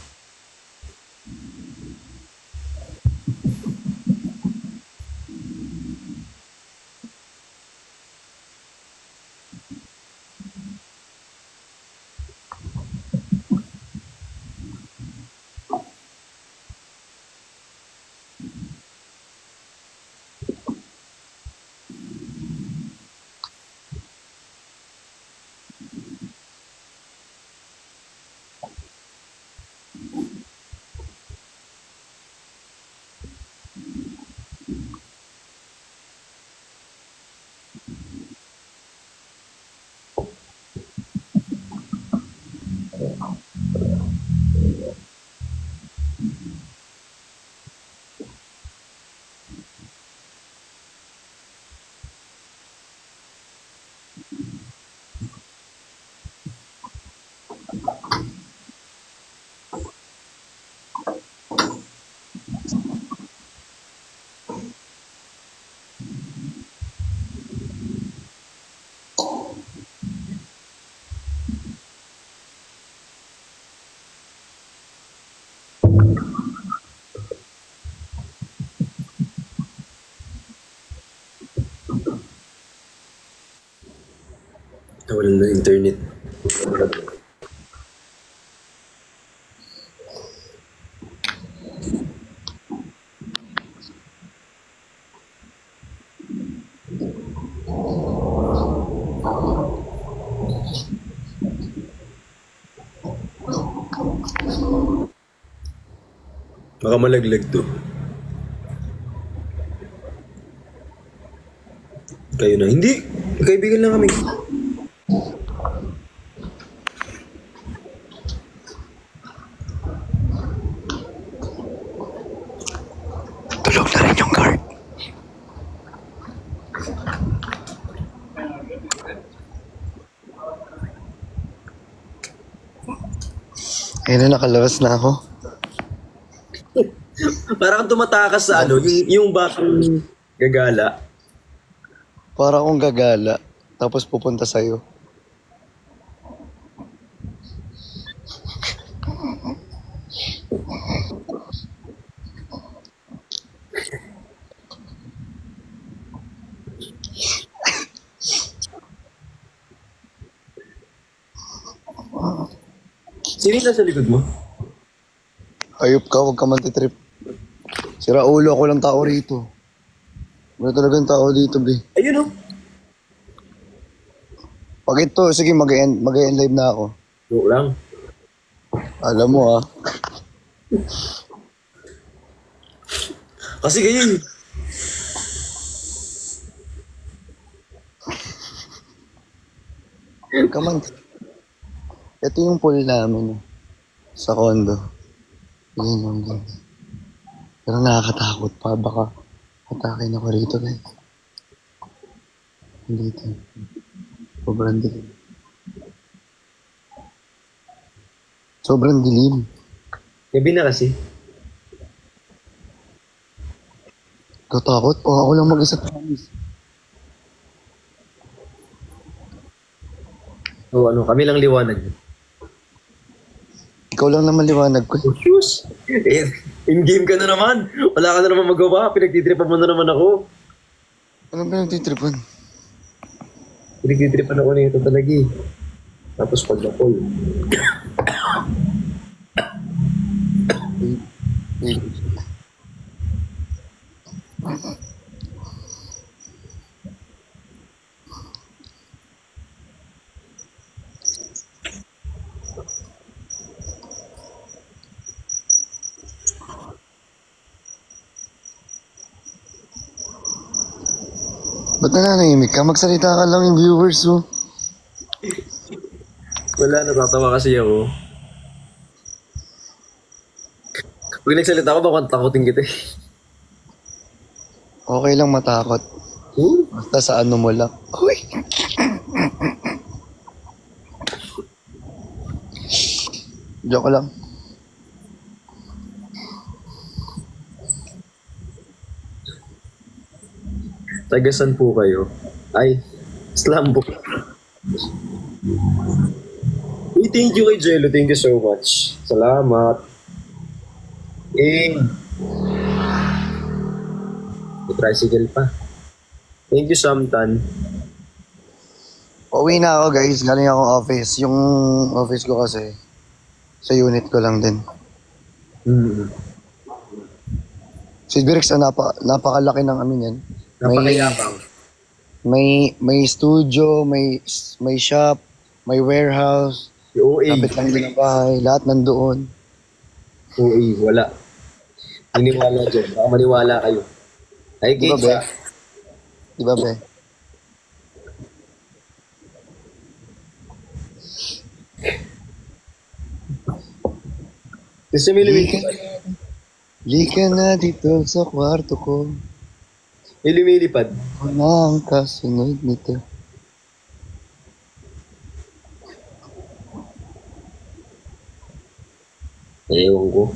Nawalan ng internet. Baka malaglag to. Kayo na. Hindi! Kaibigan lang kami. Tulog na rin yung guard. Ayun na, nakalabas na ako. Parang tumatakas sa ano, yung, yung bakong gagala. Para akong gagala, tapos pupunta sa'yo. Sino yung nasa likod mo? Ayop ka, huwag ka man titrip. Sira ulo, ako lang tao rito. Wala talagang tao dito, be. Ayun oh. Pag ito, sige, mag-end mag live na ako. Joke lang. Alam mo, ah. Kasi ganyan. Come on. Ito yung pool namin, eh, sa condo. Yan yung game. Pero nakakatakot pa. Baka atakin ako rito, guys. Dito. Sobrang dilim. Sobrang dilim. Gabi na kasi. Katakot? O, ako lang mag-isa, promise. O ano, kami lang liwanag. Ikaw lang naman liwanag ko. Oh, shoes. Eh, in-game ka na naman. Wala ka na naman magawa. Pinagtitripan mo na naman ako. Ano ba yung titripan? Pinagtitripan ako nito talaga eh. Tapos pag na-call. Wait. Ba't nananahimik ka? Magsalita ka lang yung viewers, oh. Wala, natatawa kasi ako. Pag nagsalita ako, baka takutin kita eh. Okay lang matakot. Hmm? Basta sa ano mo lang. Uy! Joke lang. Tagasan po kayo. Ay, slambo. Uy, thank you kay Jello. Thank you so much. Salamat. Eh. May tricycle pa. Thank you, Samtan. Pauwi na ako, guys. Galing akong office. Yung office ko kasi, sa unit ko lang din. Hmm. Si Birix, ah, napa, napakalaki ng amin yan. Napakayabang. May, may studio, may, may shop, may warehouse. Si O A. Kapit lang din ang bahay. Lahat nandoon. O A, wala. Iniwala dyan. Baka maniwala kayo. Ay, Di ba, Gates, be? ah. Di ba, be? Gusto mo lumilipad? Lika, lika na dito sa kwarto ko. May lumilipad. Wala ang kasunod nito. Ewan ko.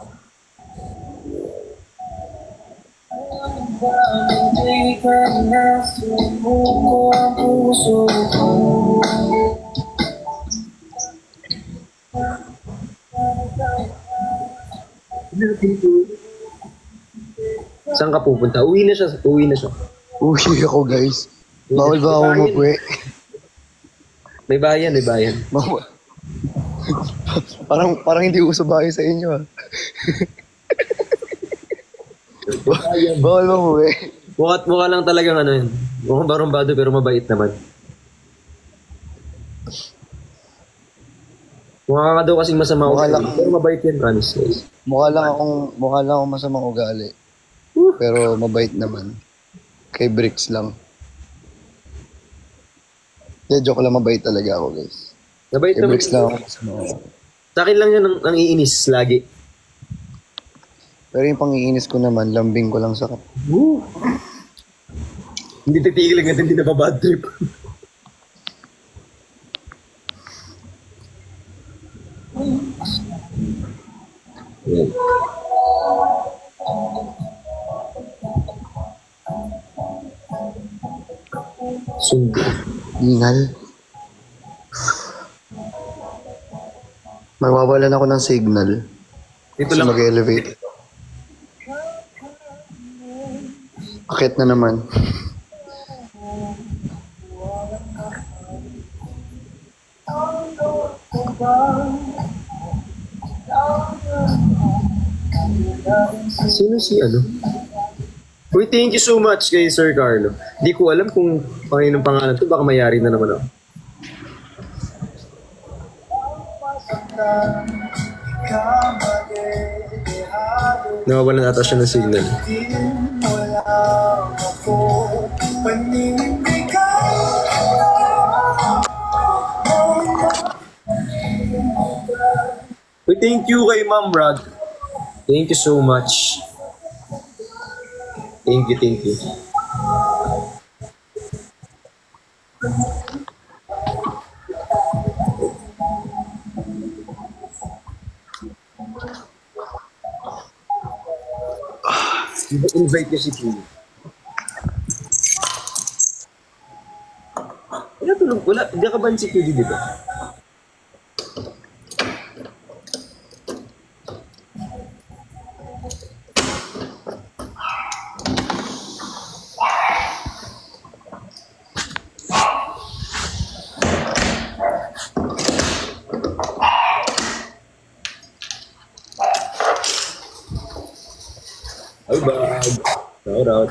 Saan ka pupunta? Uwi na siya. Uwi na siya. Uwi ako, guys. Bawal ba ako mapuwi? May bayan, may bayan. Bawal. parang, parang hindi uso bahay sa inyo, ah. Bawal ba mapuwi? Mukha, mukha lang talagang ano yun. Mukhang barumbado pero mabait naman. Mukha ka daw kasing masama Mukha ugali. lang. Pero mabait yan, promise. Mukha lang akong, mukha lang akong masamang ugali. Pero mabait naman. Kay Bricks lang. Hindi, joke lang, mabait talaga ako, guys. Mabait Kay naman. Bricks lang ako masamang ugali. Sa akin lang yan ang, ang iinis lagi. Pero yung pangiinis ko naman, lambing ko lang sa kap. Woo! Hindi titigil lang natin, hindi na ba bad trip. Yan. Sundo. Ingal. Mawawalan ako ng signal. Dito Kasi lang. mag-elevate. Akit na naman. Sino si ano? Uy, thank you so much kay Sir Carlo. Di ko alam kung panginong pangalan to. Baka mayari na naman ako. Nawawalan ata siya ng signal. Uy, thank you kay Ma'am Rag. Thank you so much. Thank you, thank you. Invite niyo si Q. Wala tulog, wala. Hindi ka ba si Q dito? Ay, bag. Shout out.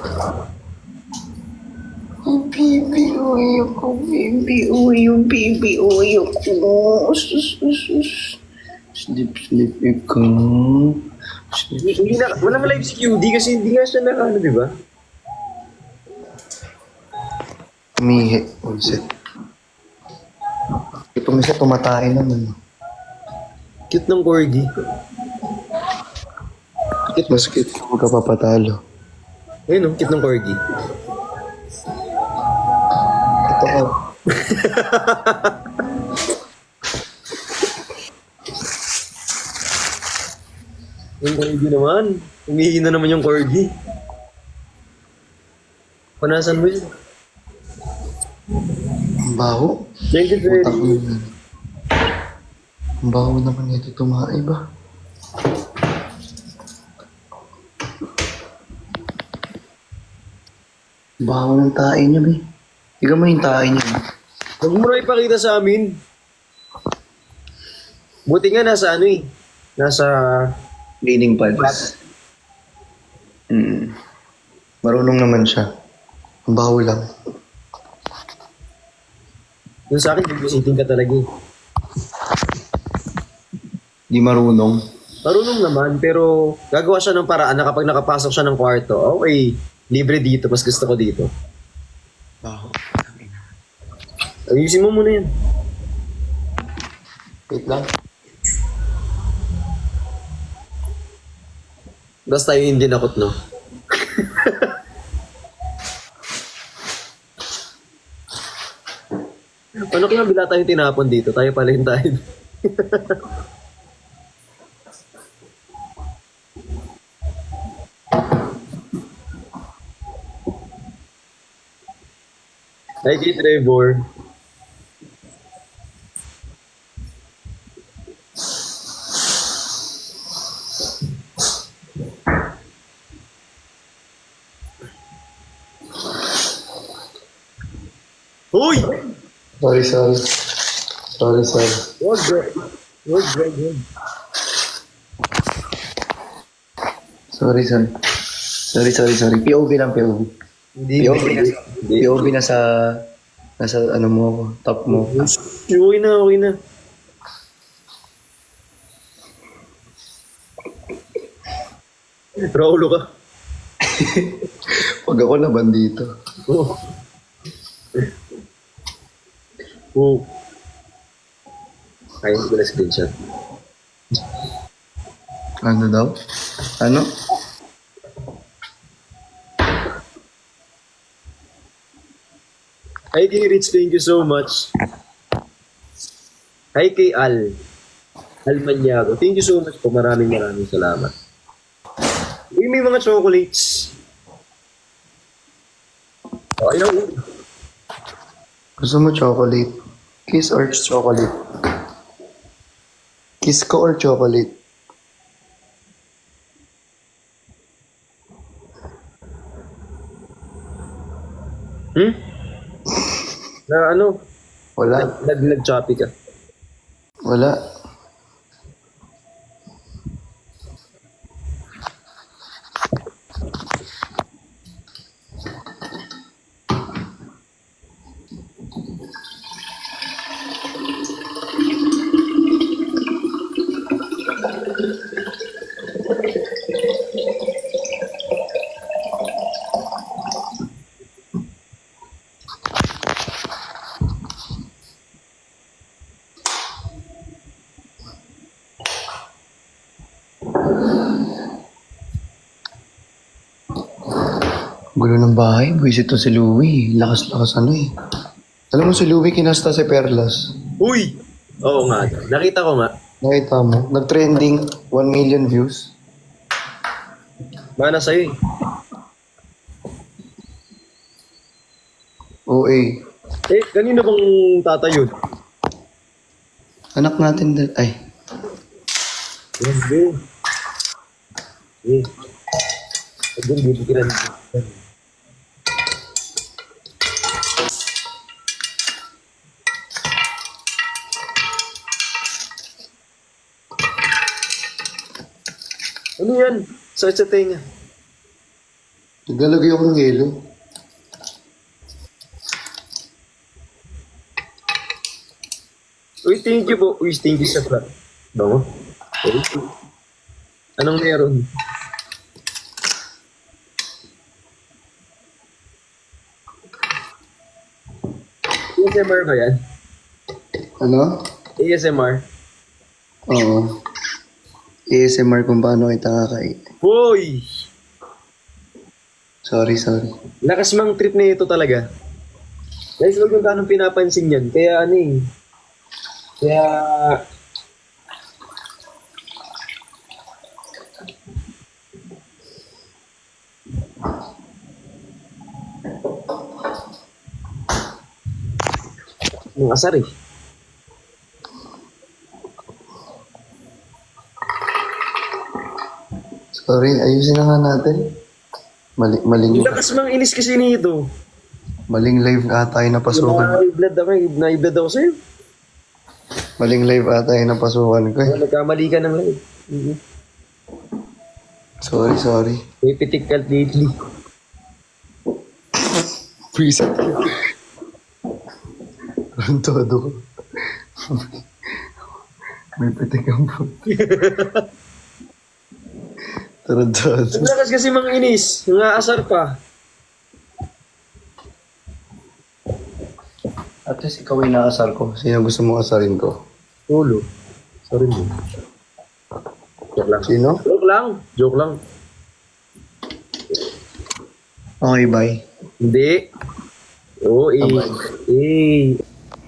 Ang baby, uy ako, baby, uy, yung baby, uy ako. Sus, sus, sus. Sleep, sleep, ikaw. Hindi, hindi na, walang live si Q D kasi hindi nga siya na ano, di ba? Umihi, onset. Itong isa tumatay naman. Cute ng corgi. Bakit mas cute ka huwag ka papatalo? Ayun, no? Cute ng corgi. Ito ka. Yung corgi naman. Umihi na naman yung corgi. Panasan mo yun. Ang baho. Thank you, Utak Freddy. mo yun. Ang baho naman ito tumaay ba? Baho ng tae niya, be. Tignan mo yung tae niya. Huwag mo na ipakita sa amin. Buti nga nasa ano eh. Nasa... Bleeding pads. Mm. Marunong naman siya. Ang baho lang. Yung sa akin, babysitting ka talaga eh. Di marunong. Marunong naman, pero gagawa siya ng paraan na kapag nakapasok siya ng kwarto, okay, libre dito, mas gusto ko dito. Baho. Ayusin mo muna yan. Wait lang. Basta tayo hindi nakot, no? Paano kaya bila tayo tinapon dito? Tayo pala yung tayo. Hi, kay Trevor. Hoy! Sorry, sorry. Sorry, sorry. Wag, wag, wag, wag, wag. Sorry, sorry. Sorry, sorry, sorry. P O V lang, P O V. Hindi, P O V hindi. na, P O V na sa, nasa ano mo, top mo. Okay na, okay na. Raulo ka. Pag ako laban dito. Oh. Oh. Kaya ko na screenshot. Ano daw? Ano? Hi kay Rich, thank you so much. Hi kay Al. Al Maniago. Thank you so much po. Maraming maraming salamat. Uy, may mga chocolates. Oh, ayaw. Gusto mo chocolate? Kiss or chocolate? Kiss ko or chocolate? Hmm? Na ano? Wala. Nag, nag-choppy ka. Wala. Gulo ng bahay. Buisit to si Louie. Lakas-lakas ano eh. Alam mo si Louie kinasta si Perlas. Uy! Oo nga. Nakita ko nga. Nakita mo? Nag-trending. one million views. Mana sa'yo eh. O A. Eh, kanino bang tata yun? Anak natin dal... Ay. Yan, bro. Eh. Agad, bibikiran. Ano yan? Sakit sa tenga. Naglalagay ako ng yelo. Uy, thank you po. Uy, thank you sa flat. Bango. Thank you. Anong meron? A S M R ba yan? Ano? A S M R? Oo. A S M R kung paano kita kakain. Hoy! Sorry, sorry. Lakas mang trip na ito talaga. Guys, huwag yung ganong pinapansin yan. Kaya ano eh. Kaya... Ang asar eh. Sorry, ayusin na nga natin. Mali, maling, Ang lakas mang inis kasi nito. maling live ata yung napasukan. Na-blood ako eh. Na-blood ako sa'yo. Maling live ata yung napasukan ko eh. Nagkamali ka ng live. Mhm. Sorry, sorry. May pitik ka lately. Please. Ang todo ko. May pitik ang po. Tarantado. Ang lakas kasi mang inis. Nga asar pa. At least ikaw ay naasar ko. Sino gusto mo asarin ko? Ulo. Sorry mo. Joke lang. Sino? Joke lang. Joke lang. Okay, bye. Hindi. Oo, eh. Abay. Eh.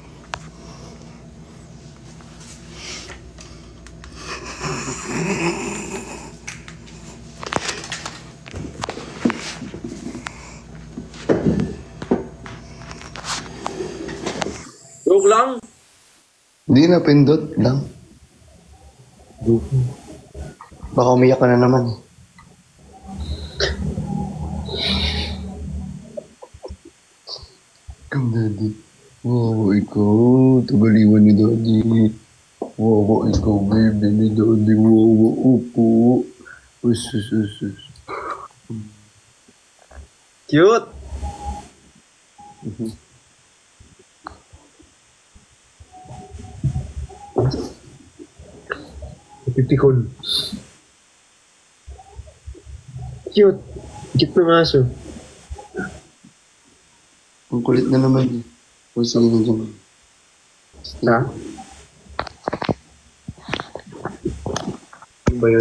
Joke lang. Hindi na, pindot lang. Baka umiyak ka na naman. Come, Daddy. Wow, ikaw. Tagaliwan ni Daddy. Wow, ikaw, baby ni Daddy. Wow, upo. Us, us, us, us. Cute. Pipikon. Cute. Cute ng aso. Ang kulit na naman. O, sige na dyan. Ha? Ano ba yun?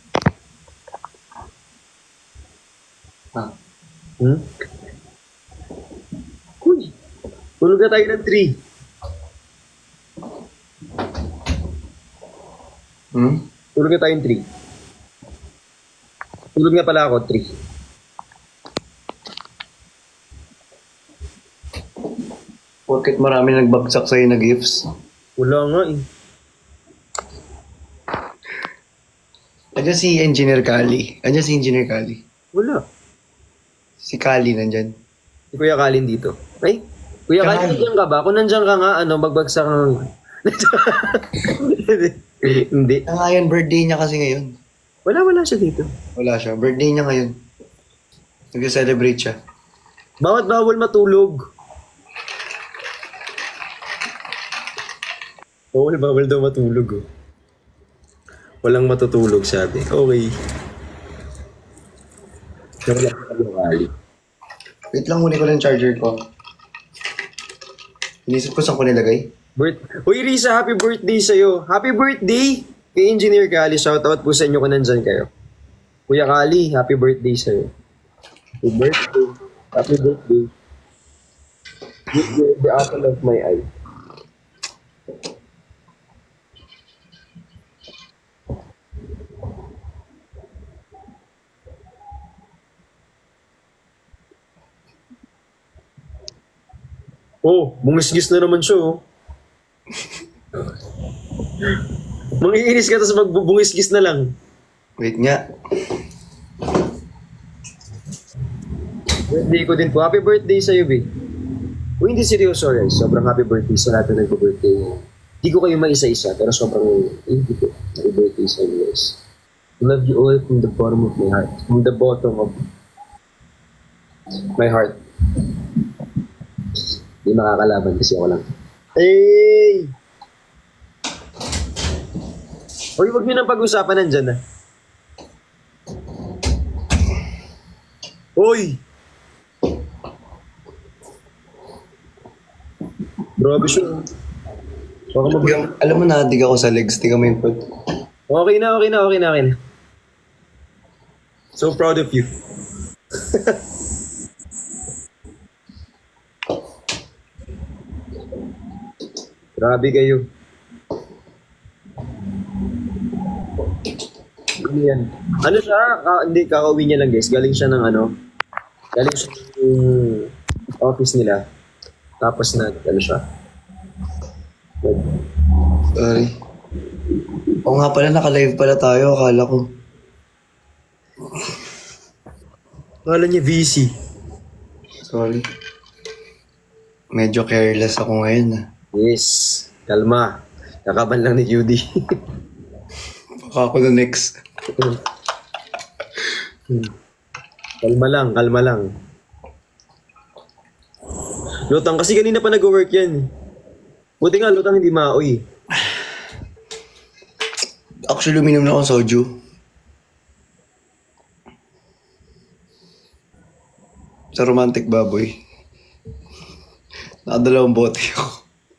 Ha? Hmm? Uy! Tulog na tayo ng three. Hmm? Tulog na tayong three. Tulog nga pala ako, three. Porket marami nagbagsak sa'yo na gifts. Wala nga eh. Andiyan si Engineer Kali. Andiyan si Engineer Kali. Wala. Si Kali nandyan. Si Kuya Kalin dito. Ay, Kuya Kalin. Kalin, nandiyan ka ba? Kung nandiyan ka nga, ano, magbagsak ang... Hindi. Ah, ngayon, birthday niya kasi ngayon. Wala, wala siya dito. Wala siya. Birthday niya ngayon. Nag-celebrate siya. Bawat bawal matulog. Bawal bawal daw matulog oh. Walang matutulog sabi. Okay. Wala ka kali. Wait lang, muli ko lang charger ko. Inisip ko saan ko nilagay. Birth Uy, Risa, happy birthday sa'yo. Happy birthday kay Engineer Kali. Shoutout po sa inyo kung nandyan kayo. Kuya Kali, happy birthday sa'yo. Happy birthday. Happy birthday. You're the apple of my eye. Oh, bungisgis na naman siya, oh. Mangiinis ka tapos magbubungisgis na lang. Wait nga. Birthday ko din po. Happy birthday sa'yo, B. Uy, hindi seryoso, guys. Sobrang happy birthday sa lahat na nagpo-birthday. Hindi ko kayo maisa-isa, pero sobrang eh, hindi ko. Happy birthday sa inyo, guys. I love you all from the bottom of my heart. From the bottom of my heart. Hindi makakalaban kasi ako lang. Hey! Uy, huwag nyo nang pag-usapan nandyan, ah. Uy! Grabe siya. Baka mag- Tigam- alam mo na, dig ako sa legs. Tigam mo yung foot. Okay na, okay na, okay na, okay na. So proud of you. Grabe kayo. Ano yan? Ano siya? Ah, hindi, kakauwi niya lang guys. Galing siya ng ano. Galing siya ng office nila. Tapos na, ano siya. Sorry. Oo nga pala, naka-live pala tayo. Akala ko. Kala niya V C. Sorry. Medyo careless ako ngayon. Ah. Yes. Kalma. Kakaban lang ni Judy. Baka ako na next. Kalma lang, kalma lang. Lutang, kasi kanina pa nag-work yan. Buti nga, Lutang hindi maoy. Actually, uminom na akong soju. Sa romantic baboy. Nakadalawang bote ako.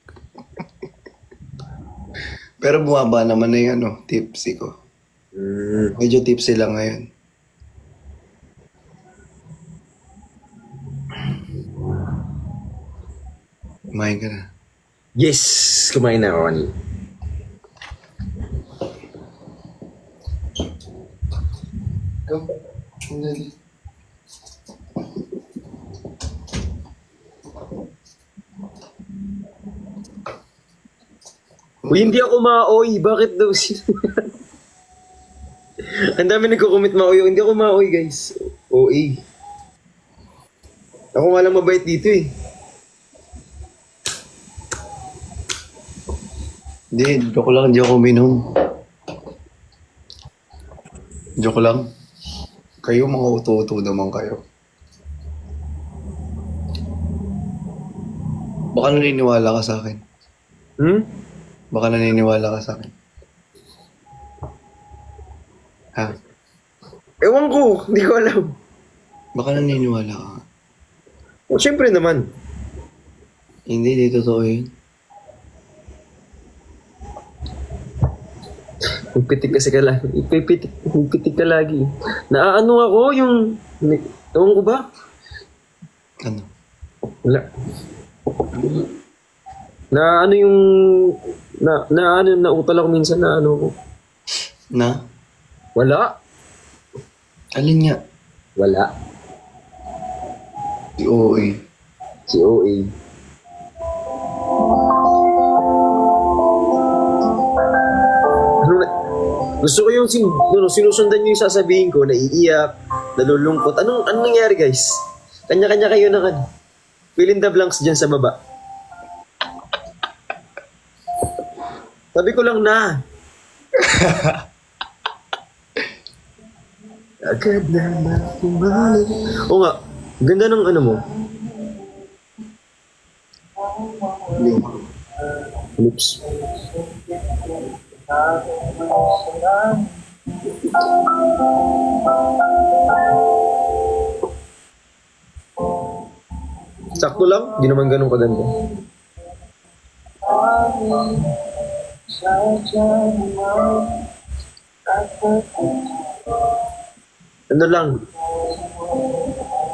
Pero bumaba naman na yung ano, tipsy ko. Mm. Medyo tipsy lang ngayon. Kumain ka na. Yes! Kumain na ako kanina. Uy, hindi ako maoy. Bakit daw sila? Ang dami nagko-commit maoy. Hindi ako maoy, guys. O A. Ako nga lang mabait dito eh. Hindi, joke lang, hindi ako uminom. Joke lang. Kayo mga uto-uto naman kayo. Baka naniniwala ka sa akin. Hmm? Baka naniniwala ka sa akin. Ha? Ewan ko. Hindi ko alam. Baka naniniwala ka. O, syempre naman. Hindi, di totoo yun. Pipitik kasi ka lagi. Ipipitik, pipitik ka lagi. Naaano ako yung... Ewan ko ba? Ano? Wala. Na ano yung... Na, na ano, nautal ako minsan na ano ko. Na? Wala. Alin nga? Wala. Si O A. Si O A. Ano na- Gusto ko yung sin, ano, sinusundan yung sasabihin ko, naiiyak, nalulungkot. Anong, anong nangyari guys? Kanya-kanya kayo ng ano. Fill in the blanks dyan sa baba. Sabi ko lang na. Agad na makumalik. Oo nga, ganda ng ano mo. Lips. Sakto lang, di naman ganun kaganda. Ano lang,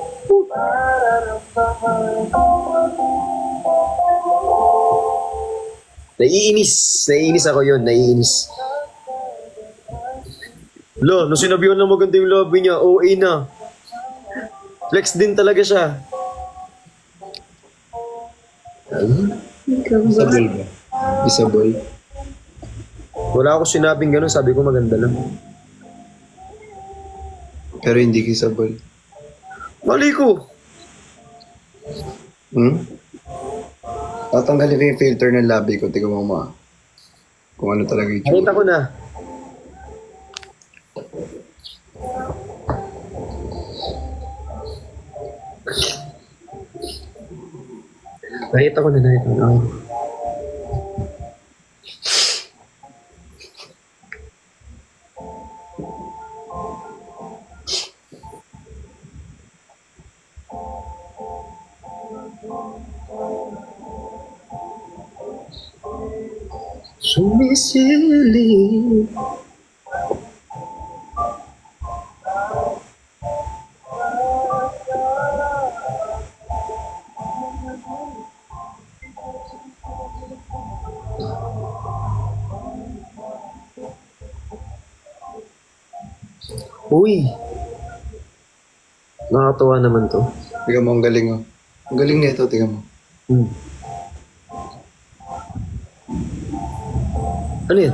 Naiinis. Naiinis ako yun. Naiinis. Lo, nung sinabihan na maganda yung lobby niya, O A na. Flex din talaga siya. Isabel ba? Isabel. Wala ako sinabing gano'n, sabi ko maganda lang. Pero hindi ka Isabel. Mali ko. Hmm? Tatanggalin ko yung filter ng labi ko. Tingnan mo ma. Kung ano talaga yung Nakita ko na. Nakita ko na, nakita ko na. Sumisilip. Uy. Nakakatawa naman to. Tingnan mo, ang galing oh. Ang galing nito, tingnan mo. Hmm. Ano yan?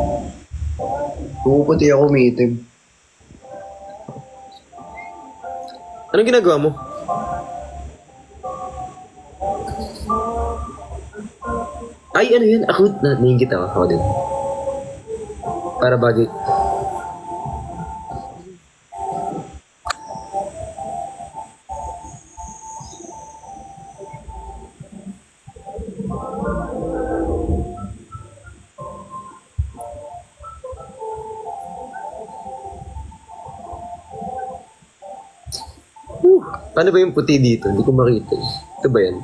Puputi ako, umiitim. Anong ginagawa mo? Ay, ano yun? Ako, na, naingit ako. Ako din. Para bagay. Whew. Paano ba yung puti dito? Hindi ko makita. Ito ba yan?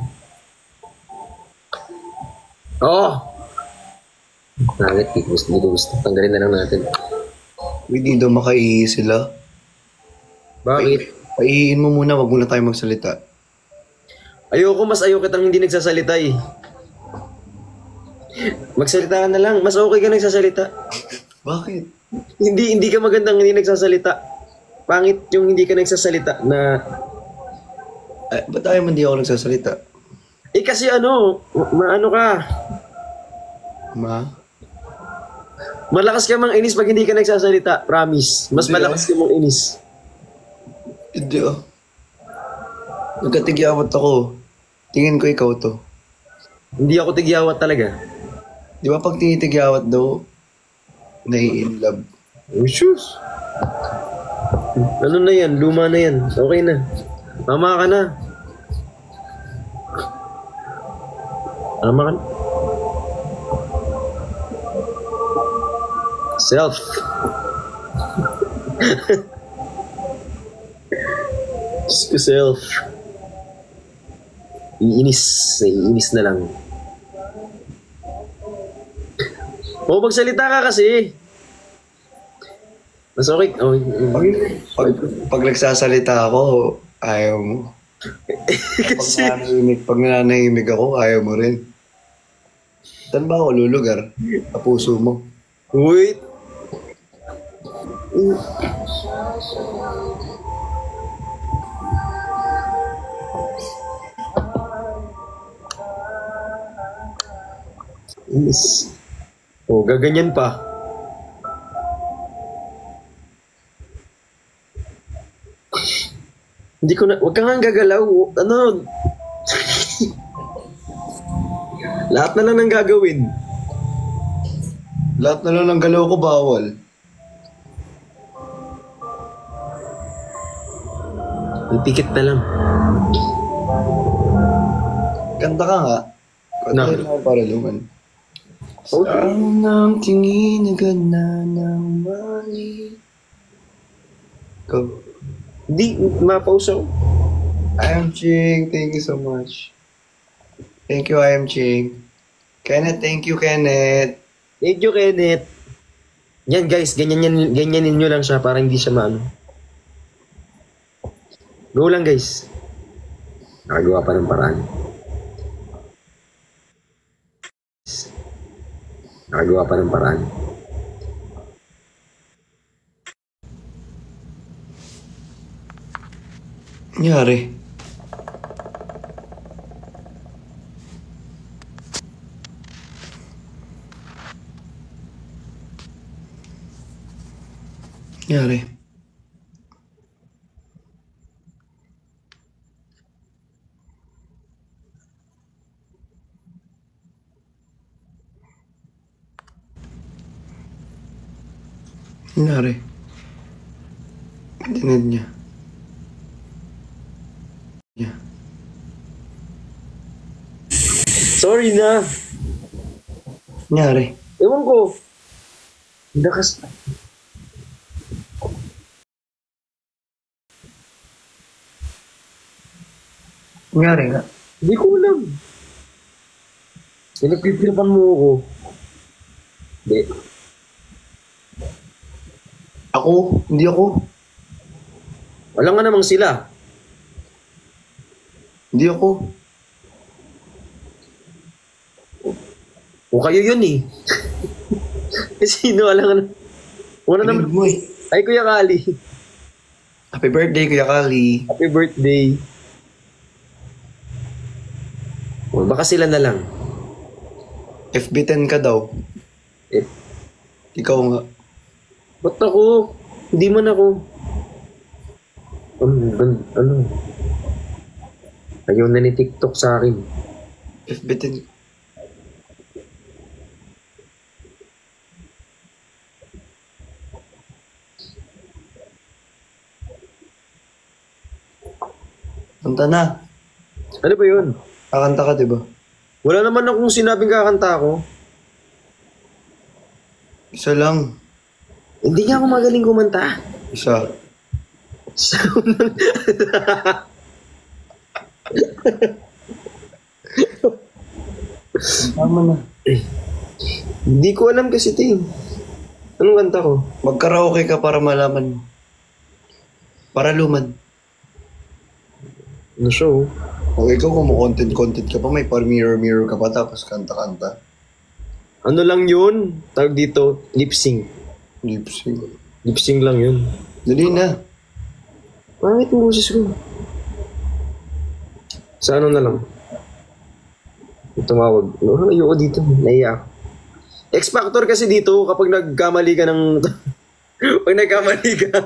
Oh! Nangit, hindi ko gusto. Hindi ko gusto. Tanggalin na lang natin. Hindi daw makaihi sila. Bakit? Paihiin mo muna, wag muna tayo magsalita. Ayoko, mas ayoko kitang hindi nagsasalita eh. Magsalita ka na lang. Mas okay ka nagsasalita. Bakit? Hindi hindi ka magandang hindi nagsasalita. Pangit yung hindi ka nagsasalita na... Ay, ba't ayaw mo hindi ako nagsasalita? Eh kasi ano, ma- maano ka, Ma? malakas ka mang inis pag hindi ka nagsasalita. Promise. Mas Hindi, malakas ka mong inis. Hindi ah. Nagkatigyawat ako. Tingin ko ikaw to. Hindi ako tigyawat talaga. Di ba pag tinitigyawat daw, nai-in love. Oh, shoes. Ano na yan? Luma na yan. Okay na. Mama ka na. Mama ka na. Self. Diyos ko, self. Iinis. Iinis na lang. O, magsalita ka kasi. Mas okay. Oh, Pag, pag, pag nagsasalita ako, ayaw mo. Pag kasi, nananahimik, pag nananahimik ako, ayaw mo rin. Saan ba ako lulugar? Sa puso mo. wait. Inis. Oh, gaganyan pa. Hindi ko na, wag ka nga gagalaw. Ano? Lahat na lang ng gagawin. Lahat na lang ng galaw ko bawal. Pikit na lang. Kanta ka nga. Kanta No. no. Ako para luman. Okay. Saan ang tingin agad na ng mali? Go. Di, mapause ako. I am Ching. Thank you so much. Thank you, I am Ching. Kenneth, thank you, Kenneth. Thank you, Kenneth. Yan guys, ganyan, yan, ganyanin nyo lang siya para hindi siya maano. Go lang guys. Nakagawa pa ng paraan. Nakagawa pa ng paraan. Nangyari. Nangyari. Nangyari. Tinid niya. Yeah. Sorry na. Nangyari. Ewan ko. Nakas... Nangyari nga. Hindi ko alam. Pinagpipilipan mo ako. Hindi. Ako? Hindi ako. Wala nga namang sila. Hindi ako. O kayo yun eh. Kasi sino, wala nga na. Wala naman. Mo eh. Ay, Kuya Kali. Happy birthday, Kuya Kali. Happy birthday. O, baka sila na lang. F B ten ka daw. Eh, Ikaw nga. ba't ako? Hindi man ako. Um, gan- ano? Ayaw na ni TikTok sa akin. F B ten. Kanta na. Ano ba yun? Kakanta ka, diba? Wala naman akong sinabing kakanta ako. Isa lang. Hindi nga ako magaling kumanta. Isa. Tama na. Hindi ko alam kasi ito eh. Anong kanta ko? Mag-karaoke ka para malaman mo. Para luman. Ano show? O ikaw kung content-content ka pa, may par mirror-mirror ka pa tapos kanta-kanta. Ano lang yun? Tawag dito, lip sync. Lip sync. Lip sync lang yun. Dali na. Pangit yung boses ko. Sa ano na lang? Tumawag. No, ayoko dito. Naiya ako. X-Factor kasi dito kapag nagkamali ka ng... Pag nagkamali ka.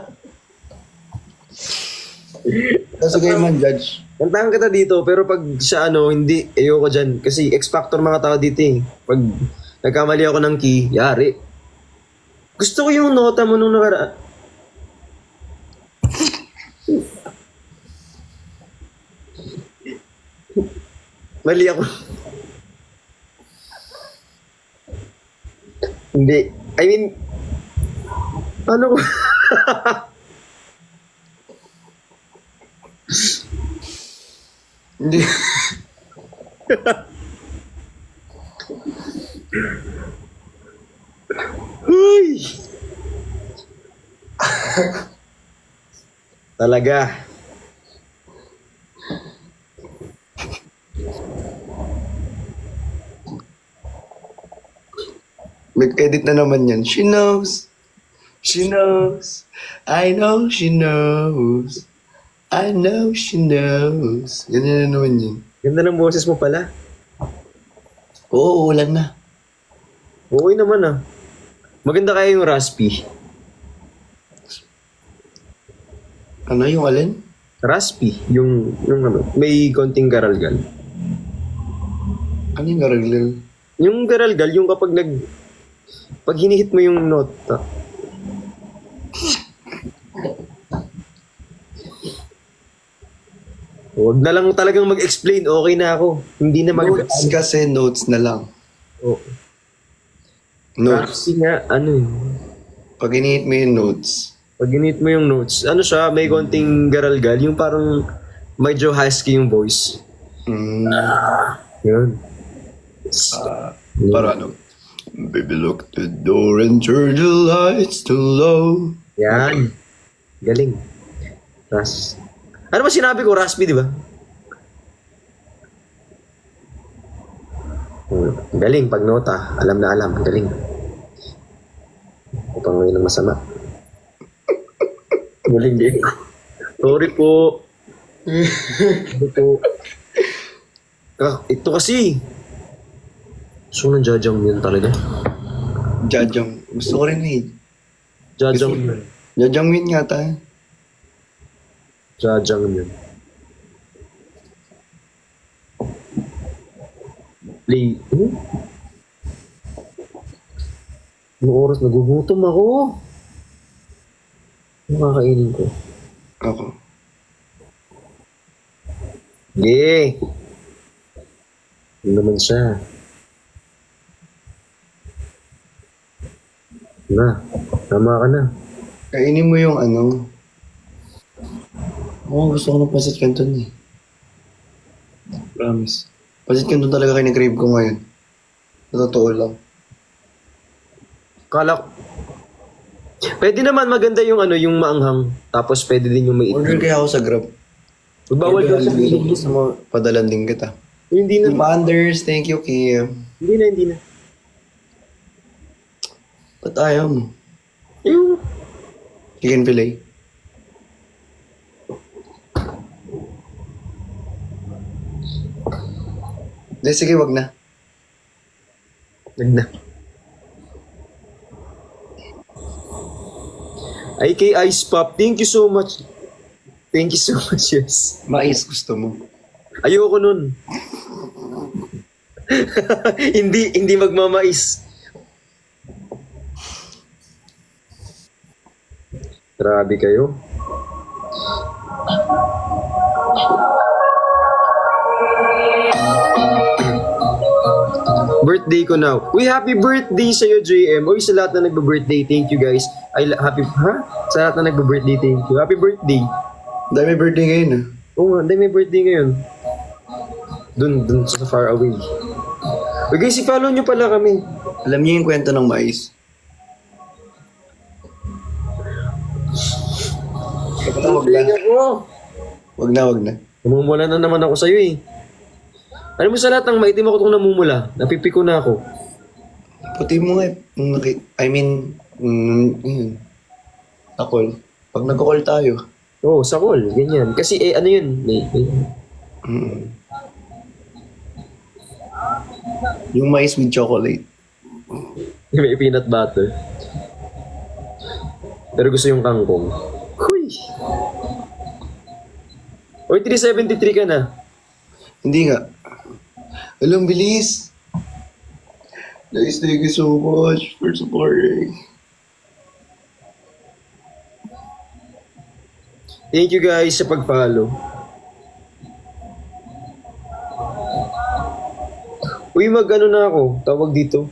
Kasi kayo man, judge. Kantahan kita dito, pero pag sa ano, hindi, ayoko dyan. Kasi X-Factor mga tao dito eh. Pag nagkamali ako ng key, yari. Gusto ko yung nota mo nung nakaraan. Mali ako. Hindi. I mean, ano ko? Hindi. Huy! Talaga. Mag-edit na naman yan. She knows. She knows. I know she knows. I know she knows. Ganyan na naman yun. Ganda ng boses mo pala. Oo, ulan na. Okay naman ah. Maganda kaya yung raspy. Ano yung alin? Raspy. Yung, yung ano, may konting garalgal. Ano yung garaglil? Yung garalgal, yung kapag nag... Pag hinihit mo yung nota. Huwag na lang talagang mag-explain. Okay na ako. Hindi na mag- Notes kasi notes na lang. Oh. Notes. Kasi nga, ano eh. Pag inihit mo yung notes, Pag hinihit mo yung notes, ano siya, may konting garalgal. Yung parang medyo husky yung voice. mm, Yun. para ano? Baby, lock the door and turn the lights to low. Yan. Galing. Ras. Ano ba sinabi ko? Raspy, di ba? Hmm, galing pag nota. Alam na alam. Galing. Upang ngayon ng masama. Galing din. Sorry po. Sorry po. Ah, ito kasi. So, nang jajang yun talaga. Jajang. Gusto ko rin eh. Jajang yun. Jajang win nga tayo. Jajang yun. Play. Hmm? Yung oras, nagugutom ako. Ano kakainin ko? Ako. Hindi. Ano naman siya? Na, tama ka na. Kainin mo yung ano. Oo, gusto ko ng pasit canton eh. Promise. Pasit canton talaga kayo crave ko ngayon. Sa totoo lang. Kala ko. Pwede naman maganda yung ano, yung maanghang. Tapos pwede din yung may Order itlog. kaya ako sa Grab. Bawal daw sa Order Philippines. gusto mo, padalan din kita. Hindi na. Manders, thank you, Kim. Hindi na, hindi na. Ba't ayaw mo? Yung, Chicken fillet. Hindi, sige, wag na. nag na. I K Ice Pop, thank you so much. Thank you so much, yes. Mais gusto mo. Ayoko nun. hindi, hindi magmamais. Grabe kayo. Birthday ko now. Uy, happy birthday sa'yo, J M. Uy, sa lahat na nagba-birthday, thank you guys. I la- happy, ha? Sa lahat na nagba-birthday, thank you. Happy birthday. Dahil may birthday ngayon ah. Oo nga, hindi may birthday ngayon. Dun, dun sa far away. Uy guys, i-follow nyo pala kami. Alam niyo yung kwento ng mais? Kapag wag na. Birthday ako. Wag na, wag na. Namumula na naman ako sa'yo eh. Alam mo sa lahat ng maitim ako itong namumula. Napipiko na ako. Puti mo nga eh. Nung naki- I mean, mm, yun. Takol. Pag nag-call tayo. Oo, oh, sakol. Ganyan. Kasi eh, ano yun? May, may, Mm. Yung mais with chocolate. may peanut butter. Pero gusto yung kangkong. Huy! Uy, three seventy-three ka na. Hindi nga. Alam, bilis. Guys, thank you so much for supporting. Thank you guys sa pag-follow. Uy, mag-ano na ako. Tawag dito.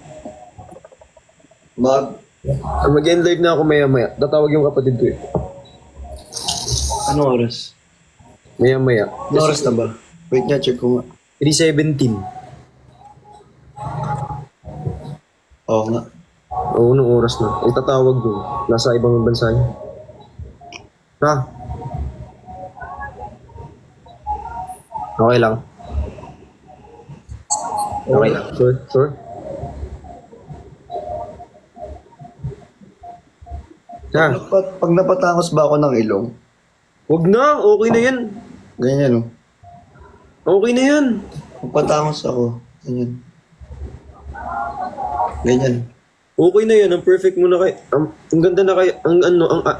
Mag, Ah, Mag-end live na ako maya-maya. Tatawag yung kapatid ko eh. anong oras? Maya-maya. Anong oras na ba? Wait nga, check ko nga. three seventeen. Oo nga. Oo, nung oras na. Ay, tatawag dun. Nasa ibang bansa niya. Ha? Okay lang. Okay lang. Sure? Sure? Ha? Napat, pag napatangos ba ako ng ilong? Wag na. Okay na yan. Ganyan, no? Okay na yan. Pag patangos ako, ganyan. Ganyan. Okay na yan. Ang perfect mo na kay... Ang, ang ganda na kay... Ang ano... Ang, ah,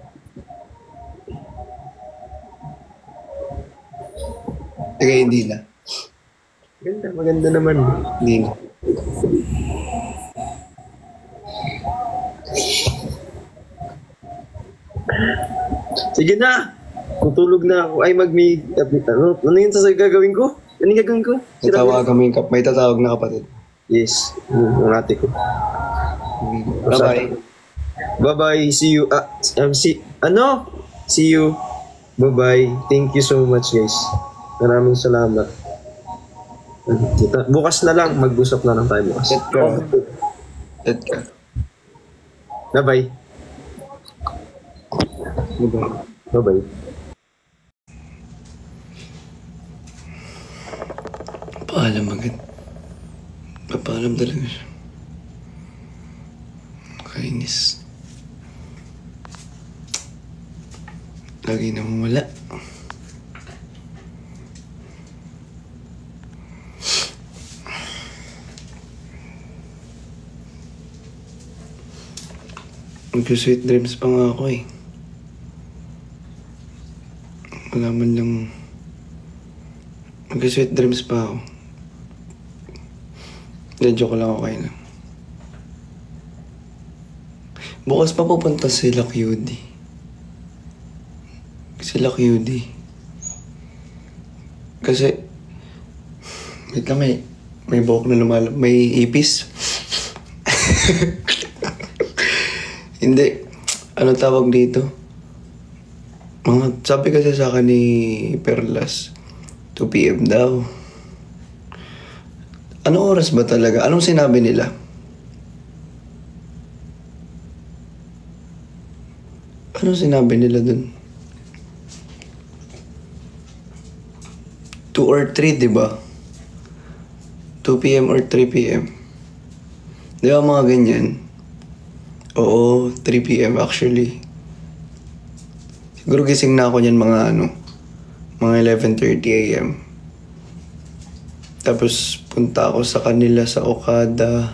Teka, hindi na. ganda. Maganda naman. Hindi na. Sige na. Tutulog na ako. Ay, mag-meet. Ano, ano yun sa gagawin ko? Ano yung gagawin ko? May tawagan mo yung kap- may tatawag na kapatid. Yes. Yung ang ate ko. Bye-bye. Bye-bye. See you. Ah, um, see, ano? See you. Bye-bye. Thank you so much, guys. Maraming salamat. Kita. Bukas na lang. Mag-usap na lang tayo bukas. Set ka. Set ka. Bye-bye. Bye-bye. Bye-bye. Paalam agad. talaga siya. Kainis. Lagi naman wala. Mag-sweet dreams pa nga ako eh. Wala man lang... Mag-sweet dreams pa ako. Hindi, joke lang ako kayo na. Bukas pa pupunta sila Q D. Sila Q D. Kasi... Wait lang, may... May buhok na lumalab. May ipis. Hindi. Ano tawag dito? Mga, sabi kasi sa akin ni Perlas, two p m daw. Anong oras ba talaga? Anong sinabi nila? Anong sinabi nila dun? two or three, di ba? two p m or three p m Di ba mga ganyan? Oo, three p m actually. Siguro gising na ako niyan mga ano, mga eleven thirty a m Tapos punta ako sa kanila sa Okada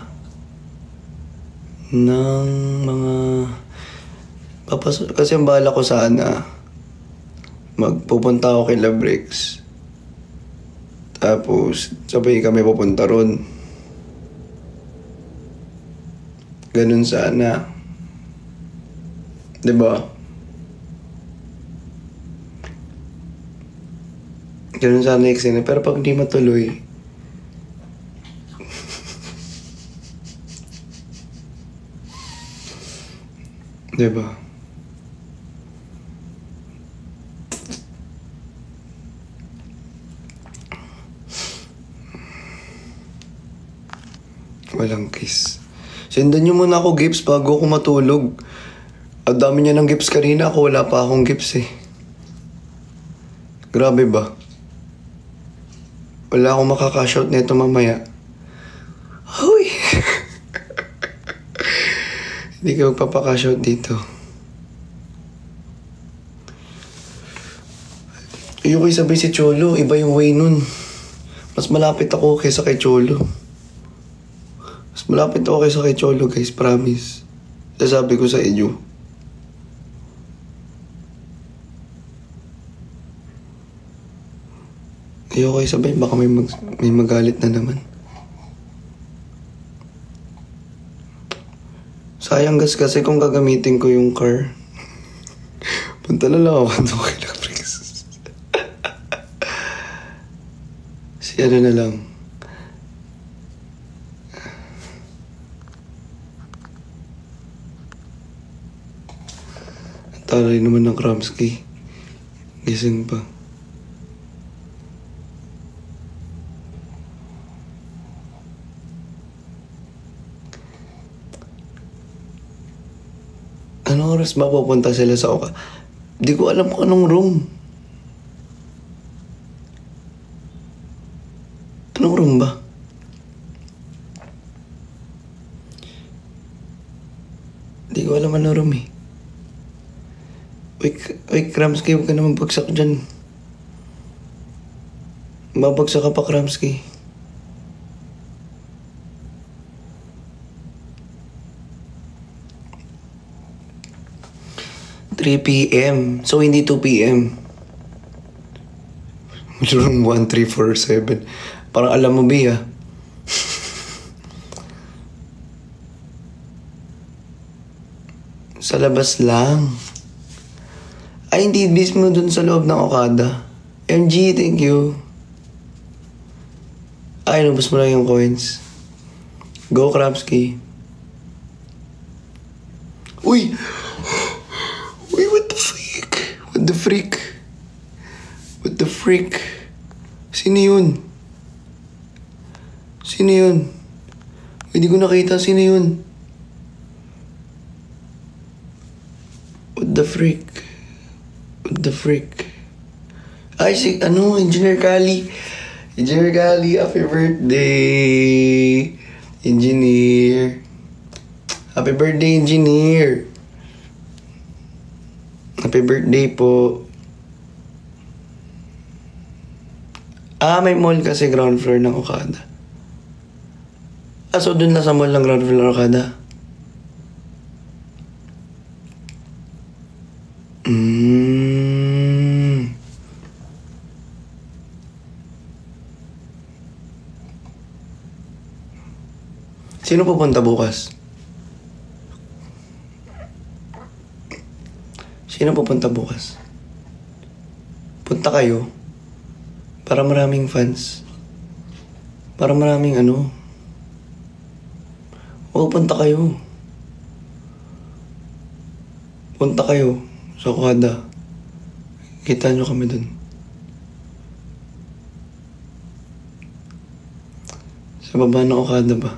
ng mga... Papas kasi ang bala ko sana, magpupunta ako kay Labrix. Tapos sabay kami pupunta ron. Ganun sana. Diba? Ganun sana eksena. Pero pag di matuloy, diba? Walang kiss. Sendan nyo muna ako gifts bago ako matulog. Ang dami niya ng gifts kanina. Ako wala pa akong gifts eh. Grabe ba? Wala akong makakashout nito mamaya. Hoy! Hindi ka magpapakashout dito. Ayoko sabay si Cholo. Iba yung way nun. Mas malapit ako kaysa kay Cholo. Mas malapit ako kaysa kay Cholo, guys. Promise. Sasabi ko sa inyo. Ayoko kayo sabay, baka may, mag, may magalit na naman. Sayang gas kasi kung gagamitin ko yung car. Punta na lang ako doon kay Labrix. Si ano na lang. Talay naman ng Kramsky. Gising pa. Anong oras ba pupunta sila sa Oka? Di ko alam kung anong room. Anong room ba? Di ko alam anong room eh. Uy, uy Kramsky, huwag ka na magbagsak dyan. Babagsak ka pa, Kramsky. three p m So, hindi two p m Room one three four seven. Parang alam mo, B, ah. Sa labas lang. Ay, hindi. Mismo dun sa loob ng Okada. M G, thank you. Ay, nabos mo lang yung coins. Go, Kramsky. Uy! Uy, what the freak? What the freak? What the freak? Sino yun? Sino yun? Hindi ko nakita. Sino yun? What the freak? What the freak? Ay, si, ano, Engineer Kali. Engineer Kali, happy birthday. Engineer. Happy birthday, engineer. Happy birthday po. Ah, may mall kasi ground floor ng Okada. Ah, so dun lang sa mall ng ground floor ng Okada. Mm. Sino pupunta bukas? Sino pupunta bukas? Punta kayo. Para maraming fans. Para maraming ano. O, punta kayo. Punta kayo sa Okada. Kita nyo kami dun. Sa baba ng Okada ba?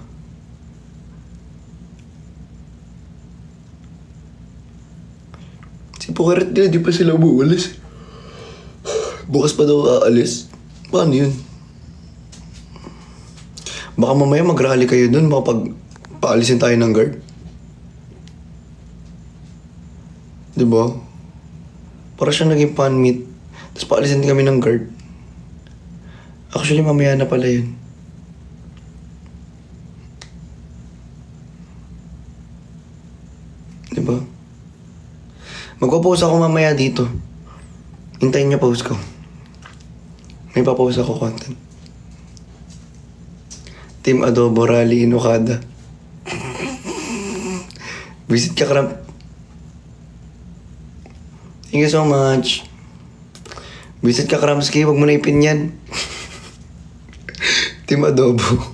Si Pukaret nila, di pa sila umuulis. Bukas pa daw aalis. Paano yun? Baka mamaya mag-rally kayo dun, baka pag paalisin tayo ng guard. Diba? Para siya naging fan meet. Tapos paalisin kami ng guard. Actually, mamaya na pala yun. Diba? Magpo-post ako mamaya dito. Hintayin niyo post ko. May pa-post ako content. Team Adobo Rally in Okada. Visit ka, Kram. Thank you so much. Visit ka, Kramski. Huwag mo na ipin yan. Team Adobo.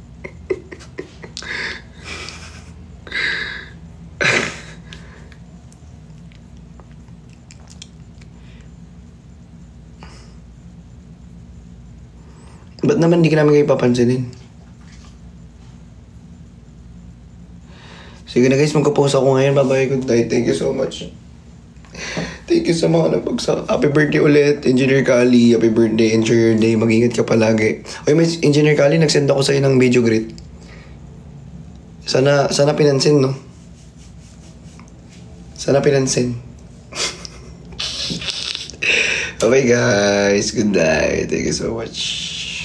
Ba't naman hindi ka namin kayo papansinin? Sige na guys, magka-post ako ngayon. Bye-bye, good night. Thank you so much. Thank you sa mga nabagsak. Happy birthday ulit, Engineer Kali. Happy birthday, enjoy your day. Mag-ingat ka palagi. Oy, may Engineer Kali, nag-send ako sa'yo ng video greet. Sana, sana pinansin, no? Sana pinansin. Bye-bye guys, good night. Thank you so much.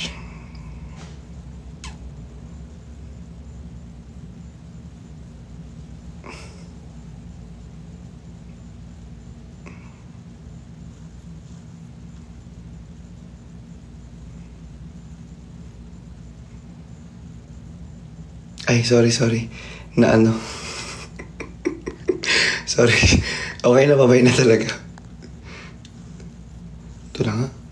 Ay, sorry, sorry. Na ano. Sorry. Okay na, babay na talaga. Ito na nga.